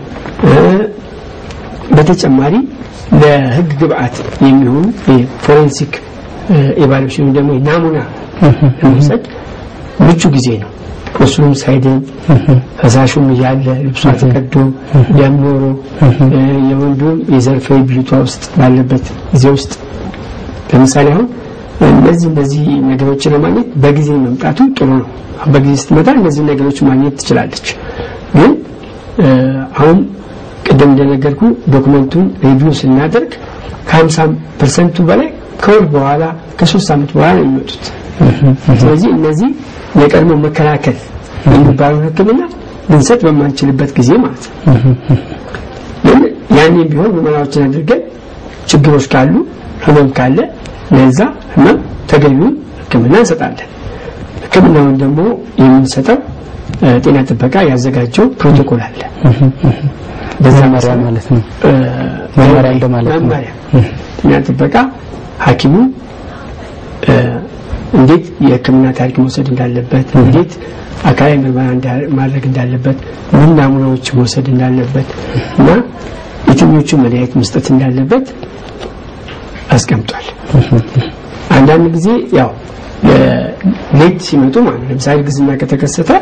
በተጨማሪ ለህግ ግብአት የሚሆኑ የፎሬንሲክ ኢቫሉዌሽን ደግሞ ናሙና ለመውሰድ ምቹ ጊዜ ነው። እሱም ሳይድን ፈሳሹም ያለ ልብሷ ተቀዶ ደምኖሮ የወንዱም የዘርፈ ብልቷ ውስጥ ባለበት ጊዜ ውስጥ ለምሳሌ አሁን እነዚህ ነገሮችን ለማግኘት በጊዜ መምጣቱ ጥሩ ነው። በጊዜ ስትመጣ እነዚህ ነገሮች ማግኘት ትችላለች። ግን አሁን ቅድም እንደነገርኩ ዶክመንቱን ሪቪው ስናደርግ ከ50% በላይ ከወር በኋላ ከ3 ዓመት በኋላ ነው የሚመጡት። ስለዚህ እነዚህ የቀድሞ መከላከል የሚባለው ህክምና ልንሰጥ በማንችልበት ጊዜ ማለት ነው። ያኔም ቢሆን ምርመራዎችን አድርገን ችግሮች ካሉ ህመም ካለ ለዛ ህመም ተገቢውን ህክምና እንሰጣለን። ህክምናውን ደግሞ የምንሰጠው ጤና ጥበቃ ያዘጋጀው ፕሮቶኮል አለ።
በዛ መመሪያ ማለት ነው። መመሪያ እንደማለት ነው።
ጤና ጥበቃ ሐኪሙ እንዴት የህክምና ታሪክ መውሰድ እንዳለበት፣ እንዴት አካላዊ ምርመራ ማድረግ እንዳለበት፣ ምን ናሙናዎች መውሰድ እንዳለበት እና የትኞቹ መድኃኒት መስጠት እንዳለበት አስቀምጧል። አንዳንድ ጊዜ ያው ሌት ሲመጡ ማለት ለምሳሌ ግዝና ከተከሰተ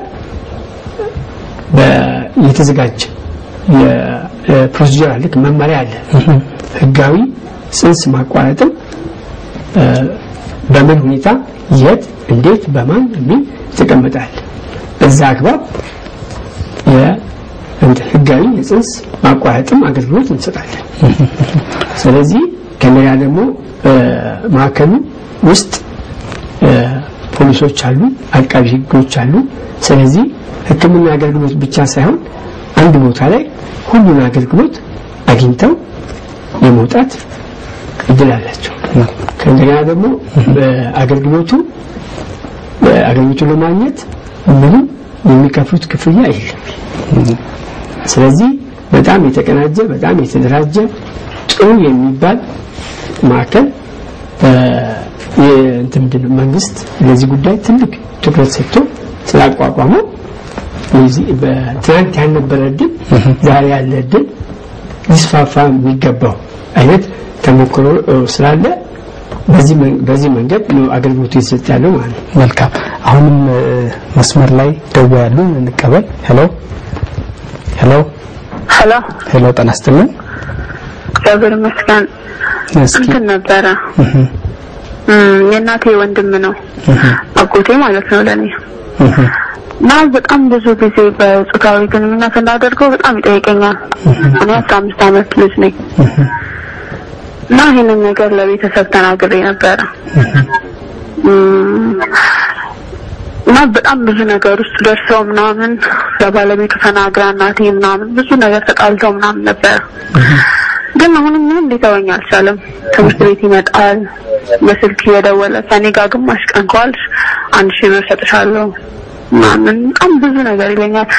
የተዘጋጀ የፕሮሲጀር አለ፣ መመሪያ አለ። ህጋዊ ጽንስ ማቋረጥም በምን ሁኔታ የት እንዴት በማን የሚል ተቀምጧል። በዛ አግባብ ህጋዊ የጽንስ ማቋረጥም አገልግሎት እንሰጣለን። ስለዚህ ከነያ ደግሞ ማዕከሉ ውስጥ ፖሊሶች አሉ፣ አቃቢ ህጎች አሉ። ስለዚህ ህክምና አገልግሎት ብቻ ሳይሆን አንድ ቦታ ላይ ሁሉን አገልግሎት አግኝተው የመውጣት እድል አላቸው። ከእንደገና ደግሞ በአገልግሎቱን ለማግኘት ምንም የሚከፍሉት ክፍያ የለም። ስለዚህ በጣም የተቀናጀ በጣም የተደራጀ ጥሩ የሚባል ማዕከል መንግስት ለዚህ ጉዳይ ትልቅ ትኩረት ሰጥቶ ስላቋቋመው በትናንት ያልነበረ እድል ዛሬ ያለ እድል ሊስፋፋ የሚገባው አይነት ተሞክሮ ስላለ በዚህ መንገድ ነው አገልግሎቱ እየሰጠ ያለው ማለት ነው።
መልካም። አሁንም መስመር ላይ ደውያሉ እንቀበል። ሄሎ ጤና ይስጥልኝ።
እግዚአብሔር ይመስገን። እንትን ነበረ የእናቴ ወንድም ነው አጎቴ ማለት ነው ለኔ እና በጣም ብዙ ጊዜ በጾታዊ ግንኙነት እንዳደርገው በጣም ይጠይቀኛል። እኔ 15 ዓመት ልጅ ነኝ እና ይሄንን ነገር ለቤተሰብ ተናግሬ ነበረ እና በጣም ብዙ ነገር ውስጥ ደርሰው ምናምን ለባለቤቱ ተናግራ እናቴ ምናምን ብዙ ነገር ተጣልተው ምናምን ነበር። ግን አሁንም ምንም ሊተወኝ አልቻለም። ትምህርት ቤት ይመጣል፣ በስልክ እየደወለ ከኔ ጋር ግማሽ ቀን ከዋልሽ 1000 ብር ሰጥሻለሁ ምናምን በጣም ብዙ ነገር ይለኛል።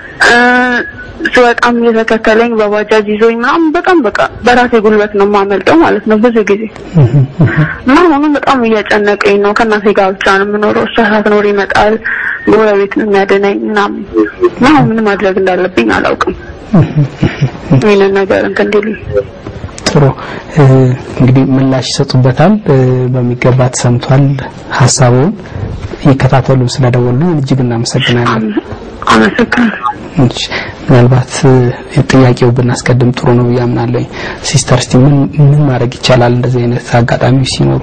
በጣም እየተከተለኝ በባጃጅ ይዞኝ ምናምን በጣም በቃ በራሴ ጉልበት ነው የማመልጠው ማለት ነው ብዙ ጊዜ እና አሁንም በጣም እያጨነቀኝ ነው። ከእናቴ ጋር ብቻ ነው የምኖረው። እሷ ሳትኖር ይመጣል፣ ጎረቤት ነው የሚያድነኝ ምናምን እና ምን ማድረግ እንዳለብኝ አላውቅም። ይሄንን ነገር እንዲልኝ
ጥሩ እንግዲህ ምላሽ ይሰጡበታል። በሚገባ ተሰምቷል። ሐሳቡን ይከታተሉ ስለደወሉ እጅግ እናመሰግናለን።
አመሰግናለሁ።
ምናልባት ጥያቄው ብናስቀድም ጥሩ ነው ያምናለኝ። ሲስተር እስቲ ምን ማድረግ ይቻላል እንደዚህ አይነት አጋጣሚዎች ሲኖሩ?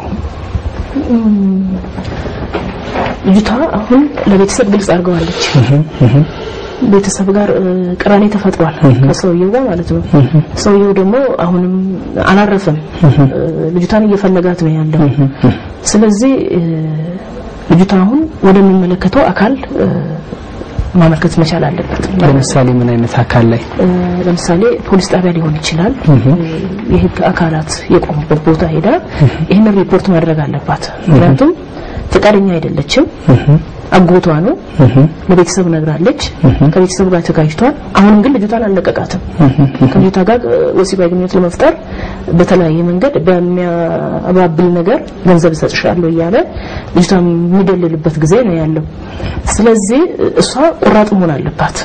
ልጅቷ አሁን ለቤተሰብ ግልጽ አድርገዋለች። ቤተሰብ ጋር ቅራኔ ተፈጥሯል ከሰውየው ጋር ማለት ነው። ሰውየው ደግሞ አሁንም አላረፈም። ልጅቷን እየፈለጋት ነው ያለው። ስለዚህ ልጅቷ አሁን ወደሚመለከተው አካል ማመልከት መቻል አለበት።
ለምሳሌ ምን አይነት አካል ላይ?
ለምሳሌ ፖሊስ ጣቢያ ሊሆን ይችላል። የህግ አካላት የቆሙበት ቦታ ሄዳ ይሄን ሪፖርት ማድረግ አለባት። ምክንያቱም ፈቃደኛ አይደለችም አጎቷ ነው ለቤተሰብ ነግራለች ከቤተሰብ ጋር ተጋጭቷል አሁን ግን ልጅቷን አለቀቃትም ከልጅቷ ጋር ወሲባዊ ግንኙነት ለመፍጠር በተለያየ መንገድ በሚያባብል ነገር ገንዘብ ሰጥሻለሁ እያለ ልጅቷን የሚደልልበት ጊዜ ነው ያለው ስለዚህ እሷ ቁራጥ መሆን አለባት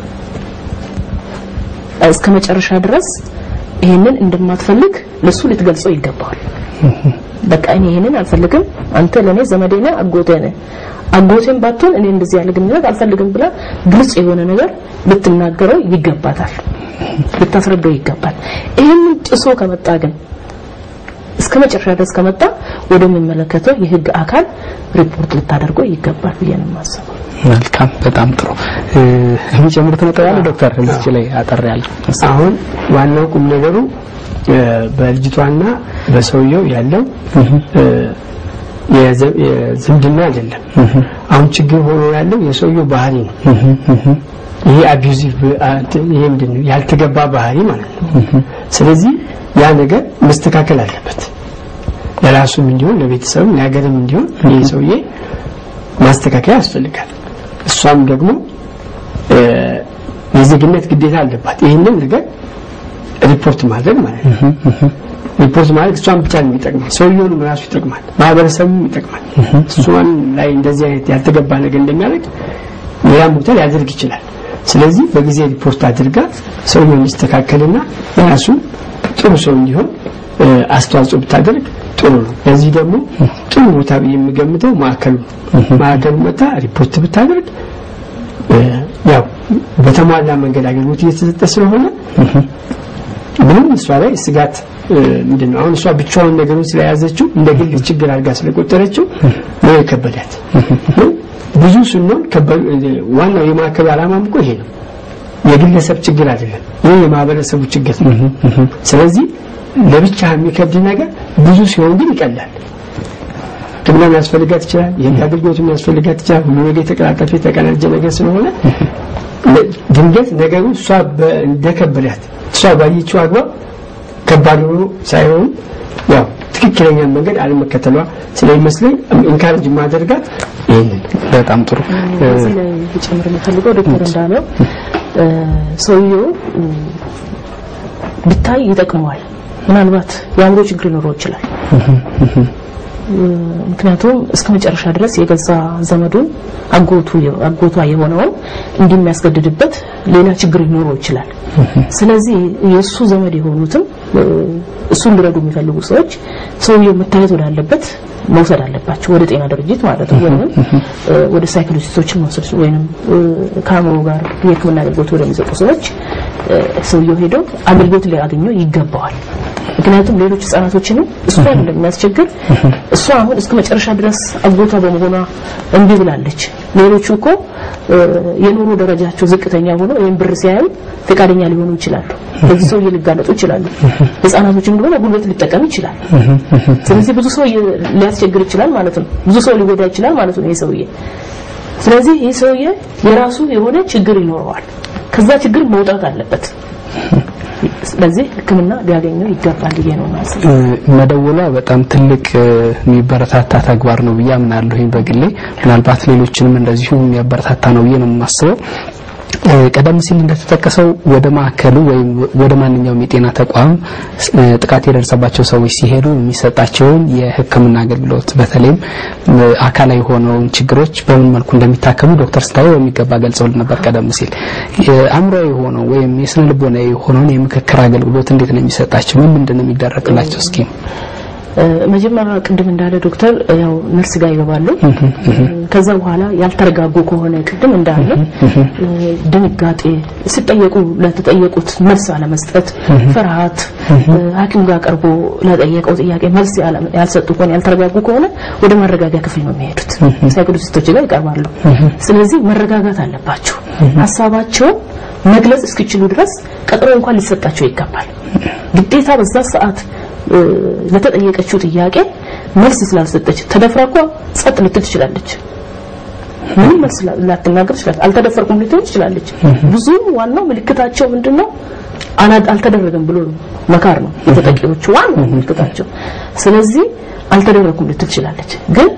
እስከ መጨረሻ ድረስ ይሄንን እንደማትፈልግ ለሱ ልትገልጸው ይገባል በቃ እኔ ይሄንን አልፈልግም አንተ ለኔ ዘመዴ ነህ አጎቴ ነህ አጎቴን ባትሆን እኔ እንደዚህ ያለ ግንኙነት አልፈልግም ብላ ግልጽ የሆነ ነገር ልትናገረው ይገባታል ልታስረዳው ይገባል ይሄንን ጥሶ ከመጣ ግን እስከ መጨረሻ ድረስ ከመጣ ወደሚመለከተው የህግ አካል ሪፖርት ልታደርገው ይገባል ብዬን ማሰበው
መልካም በጣም ጥሩ የሚጨምሩት ነገር አለ ዶክተር እዚህ ላይ አጠር ያለ
አሁን ዋናው ቁም ነገሩ በልጅቷና በሰውየው ያለው የዝምድና አይደለም አሁን ችግር ሆኖ ያለው የሰውየው ባህሪ ነው ይሄ አቢዩዚቭ ይሄ ምንድነው ያልተገባ ባህሪ ማለት ነው ስለዚህ ያ ነገር መስተካከል አለበት ለራሱም እንዲሆን ለቤተሰቡ ለሀገርም እንዲሆን ይሄ ሰውዬ ማስተካከል ያስፈልጋል እሷም ደግሞ የዜግነት ግዴታ አለባት ይሄንን ነገር ሪፖርት ማድረግ ማለት ነው ሪፖርት ማድረግ እሷን ብቻ ነው የሚጠቅመው ሰውየውንም ራሱ ይጠቅማል ማህበረሰቡም ይጠቅማል እሷን ላይ እንደዚህ አይነት ያልተገባ ነገር እንደሚያደርግ ሌላ ሞተል ያደርግ ይችላል ስለዚህ በጊዜ ሪፖርት አድርጋ ሰውየውን ይስተካከልና ራሱ ጥሩ ሰው እንዲሆን አስተዋጽኦ ብታደርግ ጥሩ ነው ለዚህ ደግሞ ጥሩ ቦታ የሚገምተው ማዕከሉ መጣ ሪፖርት ብታደርግ ያው በተሟላ መንገድ አገልግሎት እየተሰጠ ስለሆነ ምንም እሷ ላይ ስጋት ምንድነው አሁን እሷ ብቻዋን ነገሩን ስለያዘችው እንደግል ችግር አድርጋ ስለቆጠረችው ነው የከበዳት ብዙ ስንሆን ዋናው የማዕከሉ ዓላማም እኮ ይሄ ነው የግለሰብ ችግር አይደለም ይሄ የማህበረሰቡ ችግር ነው ስለዚህ ለብቻ የሚከብድ ነገር ብዙ ሲሆን ግን ይቀላል ግብና ያስፈልጋት ይችላል የአገልግሎቱም ያስፈልጋት ይችላል ሁሉ ነገር የተቀላጠፈ የተቀናጀ ነገር ስለሆነ ድንገት ነገሩ እሷ እንደከበዳት እሷ ባይቹ አግባብ ከባድ ሆኖ ሳይሆን ያው ትክክለኛ መንገድ አለመከተሏ ስለሚመስለኝ ኢንካሬጅ ማድረጋት ይሄንን
በጣም ጥሩ
ስለዚህ ጨምር የምፈልገው ዶክተር እንዳለው ሰውየው ብታይ ይጠቅመዋል ምናልባት የአእምሮ ችግር ሊኖረው ይችላል ምክንያቱም እስከ መጨረሻ ድረስ የገዛ ዘመዱን አጎቷ የሆነውን እንደሚያስገድድበት ሌላ ችግር ሊኖረው ይችላል ስለዚህ የሱ ዘመድ የሆኑትም እሱን ሊረዱ የሚፈልጉ ሰዎች ሰውየው መታየት ወዳለበት መውሰድ አለባቸው ወደ ጤና ድርጅት ማለት ነው ወይንም ወደ ሳይኮሎጂስቶች መውሰድ ወይንም ከአእምሮ ጋር የሕክምና አገልግሎት ወደሚሰጡ ሰዎች ሰውየው ሄዶ አገልግሎት ሊያገኘው ይገባዋል ምክንያቱም ሌሎች ህፃናቶችንም እሷን እንደሚያስቸግር እሷ አሁን እስከ መጨረሻ ድረስ አጎቷ በመሆኗ እንቢ ብላለች ሌሎቹ እኮ የኑሮ ደረጃቸው ዝቅተኛ ሆኖ ወይም ብር ሲያዩ ፈቃደኛ ሊሆኑ ይችላሉ በዚህ ሰው ሊጋለጡ ይችላሉ ህፃናቶችም ደግሞ ጉልበት ሊጠቀም ይችላል ስለዚህ ብዙ ሰው ሊያስቸግር ይችላል ማለት ነው ብዙ ሰው ሊጎዳ ይችላል ማለት ነው ይሄ ሰውዬ ስለዚህ ይሄ ሰውዬ የራሱ የሆነ ችግር ይኖረዋል ከዛ ችግር መውጣት አለበት ስለዚህ ሕክምና ሊያገኘው ይገባል ነው ማለት ነው
መደወሏ በጣም ትልቅ የሚበረታታ ተግባር ነው ብያምናለሁ በግሌ ምናልባት ሌሎችንም እንደዚሁ የሚያበረታታ ነው ብዬ ነው የማስበው ቀደም ሲል እንደተጠቀሰው ወደ ማዕከሉ ወይም ወደ ማንኛውም የጤና ተቋም ጥቃት የደረሰባቸው ሰዎች ሲሄዱ የሚሰጣቸው የሕክምና አገልግሎት በተለይም አካላዊ ሆነው ችግሮች በምን መልኩ እንደሚታከሙ ዶክተር ስታዩ በሚገባ ገልጸውልን ነበር ቀደም ሲል አእምሮአዊ ሆነው ወይም የስነ ልቦናዊ ሆነው የምክክር አገልግሎት እንዴት ነው የሚሰጣቸው ምንድነው የሚደረግላቸው እስኪ መጀመሪያ ቅድም እንዳለ ዶክተር ያው ነርስ ጋር ይገባሉ ከዛ በኋላ ያልተረጋጉ ከሆነ ቅድም እንዳለ ድንጋጤ ሲጠየቁ ለተጠየቁት መልስ አለመስጠት ፍርሃት ሐኪም ጋር ቀርቦ ለጠየቀው ጥያቄ መልስ ያልሰጡ ከሆነ ያልተረጋጉ ከሆነ ወደ ማረጋጋያ ክፍል ነው የሚሄዱት ሳይኮሎጂስቶች ጋር ይቀርባሉ ስለዚህ መረጋጋት አለባቸው ሐሳባቸው መግለጽ እስኪችሉ ድረስ ቀጥሮ እንኳን ሊሰጣቸው ይገባል ግዴታ በዛ ሰዓት ለተጠየቀችው ጥያቄ መልስ ስላልሰጠች ተደፍራኳ ጸጥ ልትል ትችላለች ምንም መልስ ላትናገር ይችላል አልተደፈርኩም ልትል ትችላለች ብዙ ዋናው ምልክታቸው ምንድነው አልተደረገም ብሎ መካር ነው የተጠቂዎቹ ዋናው ምልክታቸው ስለዚህ አልተደረኩም ልትል ትችላለች ግን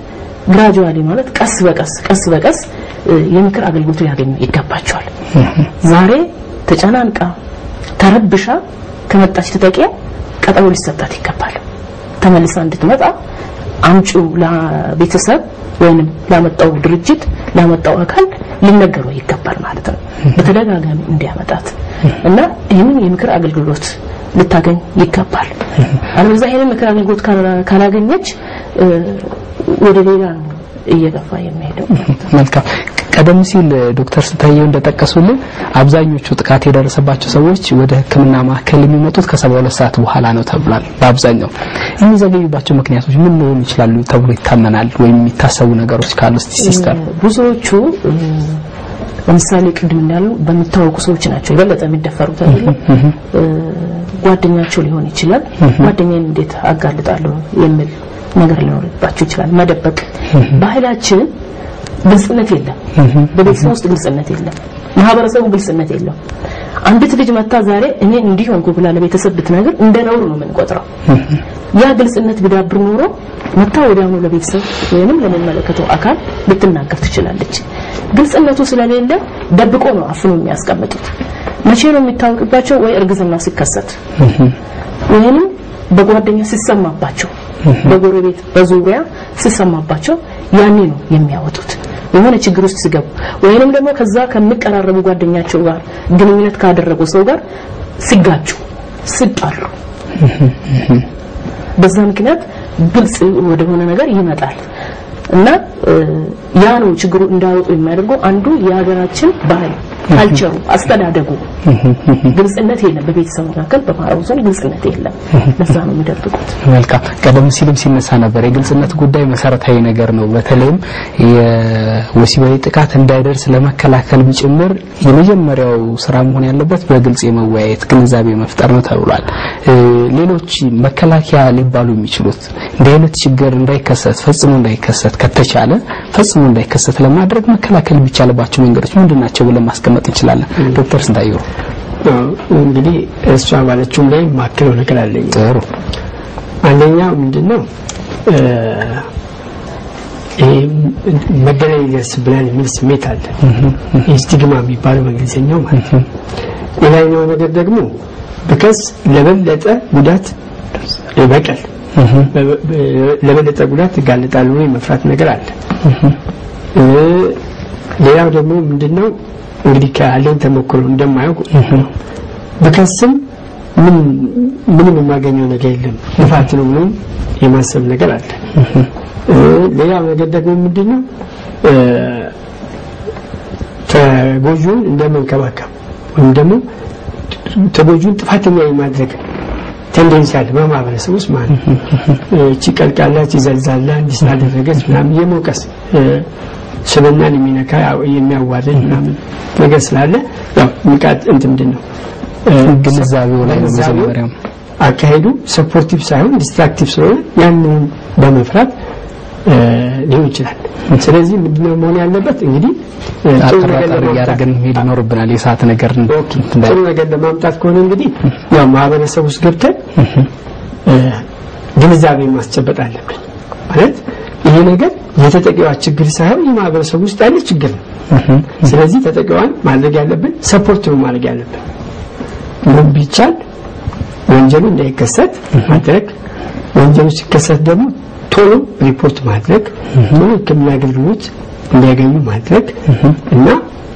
ግራጁዋሊ ማለት ቀስ በቀስ የምክር አገልግሎት ያገኙ ይገባቸዋል። ዛሬ ተጨናንቃ ተረብሻ ከመጣች ተጠቂያ ቀጠሮ ሊሰጣት ይገባል። ተመልሳ እንድትመጣ አምጪው ለቤተሰብ ወይንም ለመጣው ድርጅት ለመጣው አካል ሊነገረው ይገባል ማለት ነው። በተደጋጋሚ እንዲያመጣት እና ይህንን የምክር አገልግሎት ልታገኝ ይገባል። አለበለዚያ ይህንን ምክር አገልግሎት ካላገኘች ወደ ሌላ እየገፋ የሚሄደው።
መልካም ቀደም ሲል ዶክተር ስንታየው እንደጠቀሱልን አብዛኞቹ ጥቃት የደረሰባቸው ሰዎች ወደ ሕክምና ማዕከል የሚመጡት ከ72 ሰዓት በኋላ ነው ተብሏል። በአብዛኛው የሚዘገዩባቸው ምክንያቶች ምን ሊሆኑ ይችላሉ ተብሎ ይታመናል ወይም የሚታሰቡ ነገሮች ካሉ ሲስተር?
ብዙዎቹ ለምሳሌ ቅድም እንዳሉ በሚታወቁ ሰዎች ናቸው የበለጠ የሚደፈሩት አይደል? ጓደኛቸው ሊሆን ይችላል። ጓደኛዬን እንዴት አጋልጣለሁ የሚል ነገር ሊኖርባቸው ይችላል። መደበቅ ባህላችን ግልጽነት የለም። በቤተሰብ ውስጥ ግልጽነት የለም። ማህበረሰቡ ግልጽነት የለም። አንዲት ልጅ መታ ዛሬ እኔ እንዲህ ሆንኩ ብላ ለቤተሰብ ብትነግር እንደ ነውር ነው የምንቆጥረው። ያ ግልጽነት ቢዳብር ኖሮ መታ ወዲያውኑ ለቤተሰብ ወይንም ለሚመለከተው አካል ልትናገር ትችላለች። ግልጽነቱ ስለሌለ ደብቆ ነው አፍኖ የሚያስቀምጡት። መቼ ነው የሚታወቅባቸው? ወይ እርግዝና ሲከሰት ወይንም በጓደኛ ሲሰማባቸው በጎረቤት በዙሪያ ሲሰማባቸው ያኔ ነው የሚያወጡት። የሆነ ችግር ውስጥ ሲገቡ ወይንም ደግሞ ከዛ ከሚቀራረቡ ጓደኛቸው ጋር ግንኙነት ካደረጉ ሰው ጋር ሲጋጩ ሲጣሉ በዛ ምክንያት ግልጽ ወደሆነ ነገር ይመጣል እና ያ ነው ችግሩ እንዳወጡ የሚያደርገው አንዱ የሀገራችን ባህል ካልቸሩ አስተዳደጉ ግልጽነት የለም። በቤተሰብ መካከል በማህበረሰቡ ግልጽነት የለም። ለዛ ነው የሚደብቁት።
መልካም ቀደም ሲልም ሲነሳ ነበር የግልጽነት ጉዳይ መሰረታዊ ነገር ነው። በተለይም የወሲባዊ ጥቃት እንዳይደርስ ለመከላከል ቢጭምር የመጀመሪያው ስራ መሆን ያለበት በግልጽ የመወያየት ግንዛቤ መፍጠር ነው ተብሏል። ሌሎች መከላከያ ሊባሉ የሚችሉት እንደ አይነት ችግር እንዳይከሰት ፈጽሞ እንዳይከሰት ከተቻለ ፈጽሞ እንዳይከሰት ለማድረግ መከላከል ቢቻልባቸው መንገዶች ምንድናቸው ብለን ማስቀመጥ እንችላለን? ዶክተር ስንታየው
እንግዲህ እሷ ባለችው ላይ ማከለው ነገር አለኝ።
ጥሩ
አንደኛው ምንድነው መገለል ይደርስብናል የሚል ስሜት አለ። ስቲግማ የሚባለው በእንግሊዝኛው ማለት ነው። ሌላኛው ነገር ደግሞ በከስ ለበለጠ ጉዳት በቀል ለበለጠ ጉዳት ይጋለጣሉ ወይ መፍራት ነገር አለ። ሌላው ደግሞ ምንድነው እንግዲህ ካለን ተሞክሮ እንደማያውቁ በከስም ምንም የማገኘው ነገር የለም ልፋት ነው ነው የማሰብ ነገር አለ። ሌላው ነገር ደግሞ ምንድነው ተጎጂውን እንደመንከባከብ ወይም ደግሞ ተጎጂውን ጥፋተኛ የማድረግ ቴንደንሲ አለ በማህበረሰቡ ውስጥ ማለት እቺ ቀልቃላች ይዘልዛላ እንዲስላደረገች ምናምን የሞቀስ ስለናን የሚነካ የሚያዋርድ ምናምን ነገር ስላለ ያው ንቃት ምንድነው
ግንዛቤው ላይ ነው መጀመሪያው
አካሄዱ ሰፖርቲቭ ሳይሆን ዲስትራክቲቭ ስለሆነ ያንን በመፍራት ሊሆን ይችላል። ስለዚህ ምንድነው መሆን ያለበት እንግዲህ
አጠራጣሪ ያረጋን ሄድ ይኖርብናል የሰዓት ነገር
ጥሩ ነገር ለማምጣት ከሆነ እንግዲህ ያው ማህበረሰቡ ውስጥ ገብተን ግንዛቤ ማስጨበጥ አለብን። ማለት ይሄ ነገር የተጠቂዋ ችግር ሳይሆን የማህበረሰቡ ውስጥ ያለ ችግር ነው። ስለዚህ ተጠቂዋን ማድረግ ያለብን ሰፖርት ነው ማድረግ ያለብን። ምን ቢቻል ወንጀሉ እንዳይከሰት ማድረግ፣ ወንጀሉ ሲከሰት ደግሞ ቶሎ ሪፖርት ማድረግ፣ ቶሎ ሕክምና አገልግሎት እንዲያገኙ ማድረግ እና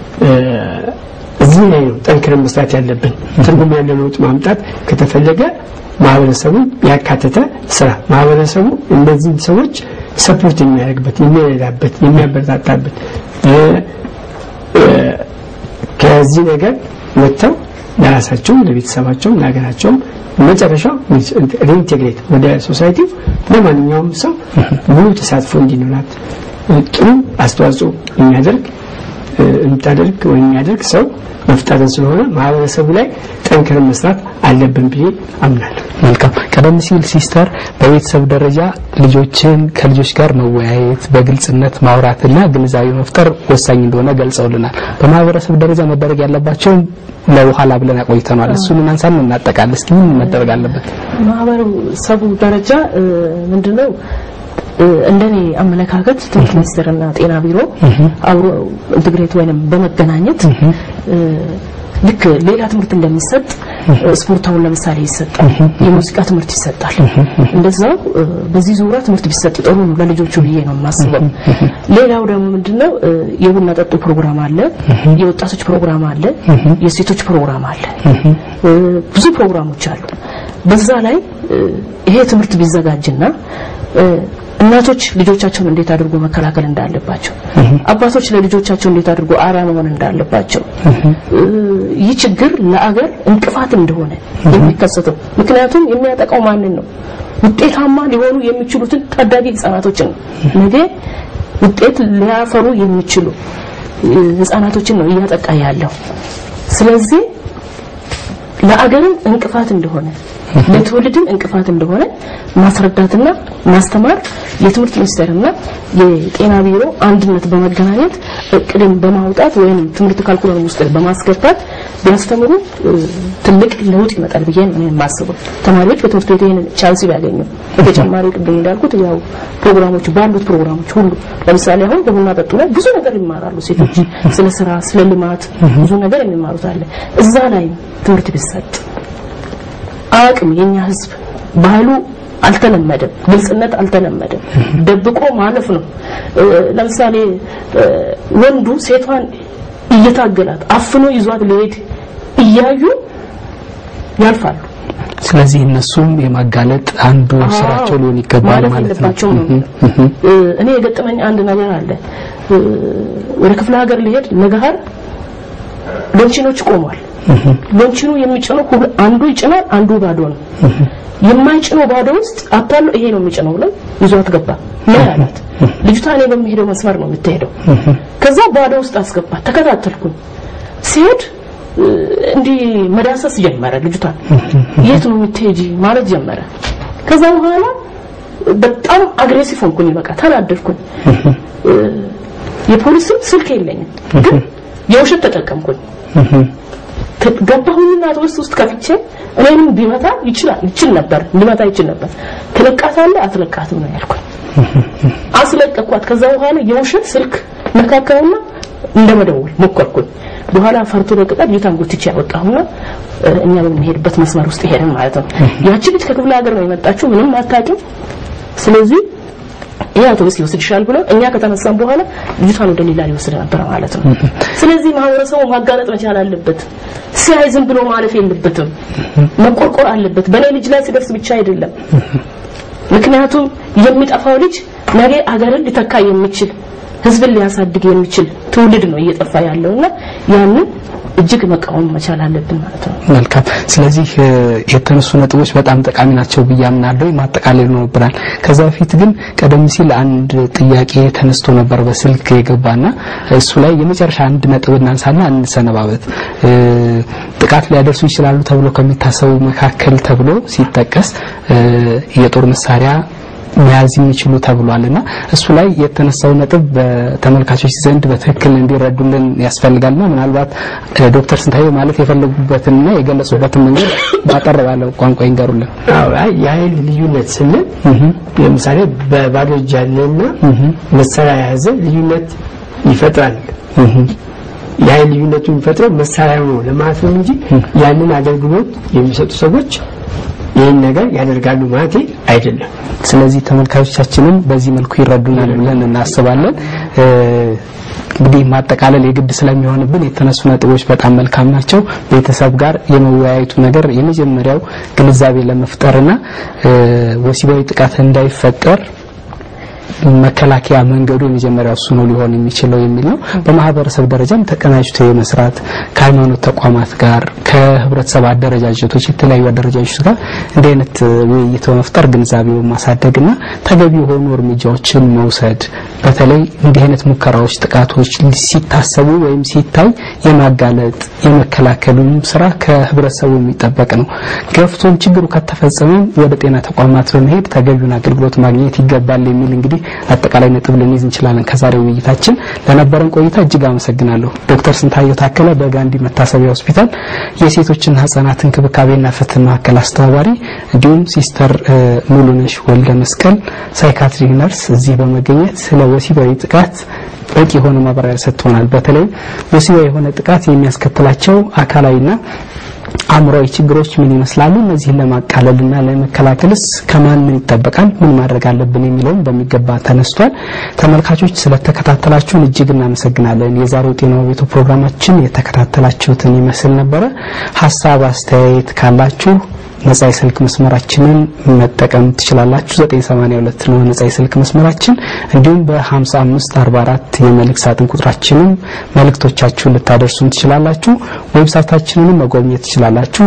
እዚህ ላይ ነው ጠንክረን መስራት ያለብን። ትርጉም ያለው ለውጥ ማምጣት ከተፈለገ ማህበረሰቡን ያካተተ ስራ ማህበረሰቡ እነዚህ ሰዎች ሰፖርት የሚያደርግበት የሚረዳበት የሚያበረታታበት ከዚህ ነገር ወጥተው ለራሳቸው ለቤተሰባቸው ለሀገራቸው መጨረሻው ሪኢንቴግሬት ወደ ሶሳይቲ ለማንኛውም ሰው ሙሉ ተሳትፎ እንዲኖራት ጥሩ አስተዋጽኦ የሚያደርግ ወይ የሚያደርግ ሰው መፍጠርን ስለሆነ ማህበረሰቡ ላይ ጠንክረን መስራት አለብን ብዬ አምናለሁ።
መልካም ቀደም ሲል ሲስተር በቤተሰብ ደረጃ ልጆችን ከልጆች ጋር መወያየት በግልጽነት ማውራትና ግንዛቤ መፍጠር ወሳኝ እንደሆነ ገልጸውልናል። በማህበረሰብ ደረጃ መደረግ ያለባቸው ለኋላ ብለን አቆይተናል። እሱን እናንሳለን እናጠቃለን። እስኪ ምን መደረግ አለበት?
ማህበረሰቡ ደረጃ ምንድነው እንደኔ አመለካከት ትምህርት ሚኒስቴርና ጤና ቢሮ አብሮ ኢንተግሬት ወይንም በመገናኘት ልክ ሌላ ትምህርት እንደሚሰጥ ስፖርታውን ለምሳሌ ይሰጣል የሙዚቃ ትምህርት ይሰጣል እንደዛው በዚህ ዙሪያ ትምህርት ቢሰጥ ጥሩ ነው ለልጆቹ ብዬ ነው የማስበው ሌላው ደግሞ ምንድነው የቡና ጠጡ ፕሮግራም አለ የወጣቶች ፕሮግራም አለ የሴቶች ፕሮግራም አለ ብዙ ፕሮግራሞች አሉ በዛ ላይ ይሄ ትምህርት ቢዘጋጅና እናቶች ልጆቻቸውን እንዴት አድርጎ መከላከል እንዳለባቸው አባቶች ለልጆቻቸው እንዴት አድርጎ አርአያ መሆን እንዳለባቸው ይህ ችግር ለአገር እንቅፋት እንደሆነ የሚከሰተው ምክንያቱም የሚያጠቃው ማንን ነው ውጤታማ ሊሆኑ የሚችሉትን ታዳጊ ህፃናቶችን ነገ ውጤት ሊያፈሩ የሚችሉ ህፃናቶችን ነው እያጠቃ ያለው ስለዚህ ለአገርን እንቅፋት እንደሆነ ለትውልድም እንቅፋት እንደሆነ ማስረዳትና ማስተማር የትምህርት ሚኒስቴርና የጤና ቢሮ አንድነት በመገናኘት እቅድን በማውጣት ወይንም ትምህርት ካልኩለም ውስጥ በማስገባት ቢያስተምሩ ትልቅ ለውጥ ይመጣል ብዬ ነው የማስበው ተማሪዎች በትምህርት ቤት ይሄን ቻንስ ቢያገኙ በተጨማሪ ቅድም እንዳልኩት ያው ፕሮግራሞች ባሉት ፕሮግራሞች ሁሉ ለምሳሌ አሁን በቡና ጠጡ ላይ ብዙ ነገር ይማራሉ ሴቶች ስለ ስራ ስለ ልማት ብዙ ነገር የሚማሩት አለ እዛ ላይ ትምህርት ቢሰጥ አቅም የኛ ህዝብ ባህሉ አልተለመደም ግልጽነት አልተለመደም ደብቆ ማለፍ ነው ለምሳሌ ወንዱ ሴቷን እየታገላት አፍኖ ይዟት ለሄድ እያዩ ያልፋሉ
ስለዚህ እነሱም የማጋለጥ አንዱ ስራቸው ሊሆን ይገባል ማለት ነው
እኔ የገጠመኝ አንድ ነገር አለ ወደ ክፍለ ሀገር ሊሄድ ለጋር ሎንቺኖች ቆሟል ሎንቺኑ የሚጭነው አንዱ ይጭናል አንዱ ባዶ ነው የማይጭነው ባዶ ውስጥ አጣሉ ይሄ ነው የሚጭነው ብለው ይዟት ገባ ማለት ልጅቷ እኔ በሚሄደው መስመር ነው የምትሄደው ከዛ ባዶ ውስጥ አስገባት ተከታተልኩኝ ሲሄድ እንዲ መዳሰስ ጀመረ ልጅቷ የት ነው የምትሄጂ ማለት ጀመረ ከዛ በኋላ በጣም አግሬሲቭ ሆንኩኝ በቃ ተናደድኩኝ የፖሊስ ስልክ የለኝም ግን የውሸት ተጠቀምኩኝ ገባሁኝና ውስጥ ከፍቼ እኔንም ቢመታ ይችል ነበር ሊመታ ይችል ነበር ተለቃታለ አትለቃትም ነው ያልኩኝ አስለቀኳት ከዛ በኋላ የውሸት ስልክ መካከለና እንደመደወል ሞከርኩኝ በኋላ ፈርቶ ለቀጣ ይታንጉትቻ ያወጣሁና እኛ በመሄድበት መስመር ውስጥ ሄደን ማለት ነው ያቺ ልጅ ከክፍለ ሀገር ነው የመጣችው ምንም አታውቅም ስለዚህ ያ ተወስ ይወስድሻል ብሎ እኛ ከተነሳን በኋላ ልጅቷን ወደ ሌላ ሊወስድ ነበር ማለት ነው ስለዚህ ማህበረሰቡ ማጋለጥ መቻል አለበት ሲያይ ዝም ብሎ ማለፍ የለበትም መቆርቆር አለበት በኔ ልጅ ላይ ሲደርስ ብቻ አይደለም ምክንያቱም የሚጠፋው ልጅ ነገ አገርን ሊተካ የሚችል ህዝብን ሊያሳድግ የሚችል ትውልድ ነው እየጠፋ ያለውና ያንን እጅግ መቃወም መቻል አለብን ማለት ነው
መልካም ስለዚህ የተነሱ ነጥቦች በጣም ጠቃሚ ናቸው ብያምናለሁ ማጠቃለል ነው ብራል ከዛ በፊት ግን ቀደም ሲል አንድ ጥያቄ ተነስቶ ነበር በስልክ የገባና እሱ ላይ የመጨረሻ አንድ ነጥብ እናንሳና እንሰነባበት ጥቃት ሊያደርሱ ይችላሉ ተብሎ ከሚታሰቡ መካከል ተብሎ ሲጠቀስ የጦር መሳሪያ መያዝ የሚችሉ ተብሏልና እሱ ላይ የተነሳው ነጥብ በተመልካቾች ዘንድ በትክክል እንዲረዱልን ያስፈልጋልና ምናልባት ዶክተር ስንታየው ማለት የፈለጉበትና የገለጹበትን መንገድ ባጠር ባለው ቋንቋ ይንገሩልን
አዎ የኃይል ልዩነት ስንል ለምሳሌ በባዶ እጅ ያለና መሳሪያ ያዘ ልዩነት ይፈጥራል የኃይል ልዩነቱን ይፈጥራል መሳሪያው ነው ለማለት ነው እንጂ ያንን አገልግሎት የሚሰጡ ሰዎች ይሄን ነገር ያደርጋሉ ማለት አይደለም
ስለዚህ ተመልካቾቻችንም በዚህ መልኩ ይረዱናል ብለን እናስባለን እንግዲህ ማጠቃለል የግድ ስለሚሆንብን የተነሱ ነጥቦች በጣም መልካም ናቸው ቤተሰብ ጋር የመወያየቱ ነገር የመጀመሪያው ግንዛቤ ለመፍጠርና ወሲባዊ ጥቃት እንዳይፈጠር መከላከያ መንገዱ የመጀመሪያው እሱ ነው ሊሆን የሚችለው የሚል ነው በማህበረሰብ ደረጃም ተቀናጅቶ የመስራት ከሃይማኖት ተቋማት ጋር ከህብረተሰብ አደረጃጀቶች የተለያዩ አደረጃጀቶች ጋር እንደ አይነት ውይይት በመፍጠር ግንዛቤው ማሳደግና ተገቢ የሆኑ እርምጃዎችን መውሰድ በተለይ እንዲህ አይነት ሙከራዎች ጥቃቶች ሲታሰቡ ወይም ሲታይ የማጋለጥ የመከላከሉን ስራ ከህብረተሰቡ የሚጠበቅ ነው ገፍቶን ችግሩ ከተፈጸመ ወደ ጤና ተቋማት በመሄድ ተገቢውን አገልግሎት ማግኘት ይገባል የሚል እንግዲህ አጠቃላይ ነጥብ ልንይዝ እንችላለን ከዛሬው ውይይታችን። ለነበረን ቆይታ እጅግ አመሰግናለሁ። ዶክተር ስንታየው ታከለ በጋንዲ መታሰቢያ ሆስፒታል የሴቶችና ህጻናት እንክብካቤና ፍትህ ማዕከል አስተባባሪ፣ እንዲሁም ሲስተር ሙሉነሽ ወልደ መስቀል ሳይካትሪ ነርስ እዚህ በመገኘት ስለ ወሲባዊ ጥቃት በቂ የሆነ ማብራሪያ ሰጥተውናል። በተለይ ወሲባዊ የሆነ ጥቃት የሚያስከትላቸው አካላዊና አእምሮአዊ ችግሮች ምን ይመስላሉ፣ እነዚህን ለማቃለልና ለመከላከልስ ከማን ምን ይጠበቃል፣ ምን ማድረግ አለብን የሚለውን በሚገባ ተነስቷል። ተመልካቾች ስለተከታተላችሁን እጅግ እናመሰግናለን። የዛሬው ጤናው ቤቱ ፕሮግራማችን የተከታተላችሁትን ይመስል ነበር። ሐሳብ አስተያየት ካላችሁ ነፃ የስልክ መስመራችንን መጠቀም ትችላላችሁ። 982 ነው ነፃ የስልክ መስመራችን። እንዲሁም በ5544 የመልእክት ሳጥን ቁጥራችንን መልእክቶቻችሁን ልታደርሱን ትችላላችሁ። ዌብሳይታችንን መጎብኘት ትችላላችሁ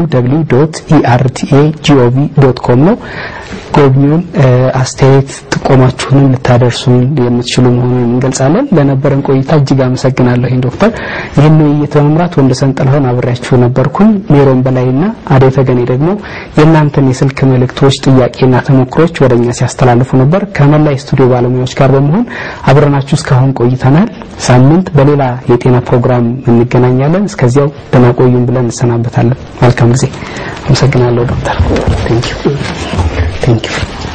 www.erta.gov.com ነው። ጎብኙን። አስተያየት ጥቆማችሁንም ልታደርሱን የምትችሉ መሆኑን እንገልጻለን። ለነበረን ቆይታ እጅግ አመሰግናለሁ ዶክተር። ይህን ውይይት በመምራት ወንደሰን ጥላሁን አብሬያችሁ ነበርኩኝ። ሜሮን በላይና አደይ ተገኔ ደግሞ የእናንተን የስልክ መልእክቶች ጥያቄና ተሞክሮች ወደኛ ሲያስተላልፉ ነበር። ከመላይ ስቱዲዮ ባለሙያዎች ጋር በመሆን አብረናችሁ እስካሁን ቆይተናል። ሳምንት በሌላ የጤና ፕሮግራም እንገናኛለን። እስከዚያው ደህና ቆዩን ብለን እንሰናበታለን። መልካም ጊዜ። አመሰግናለሁ ዶክተር። Thank you.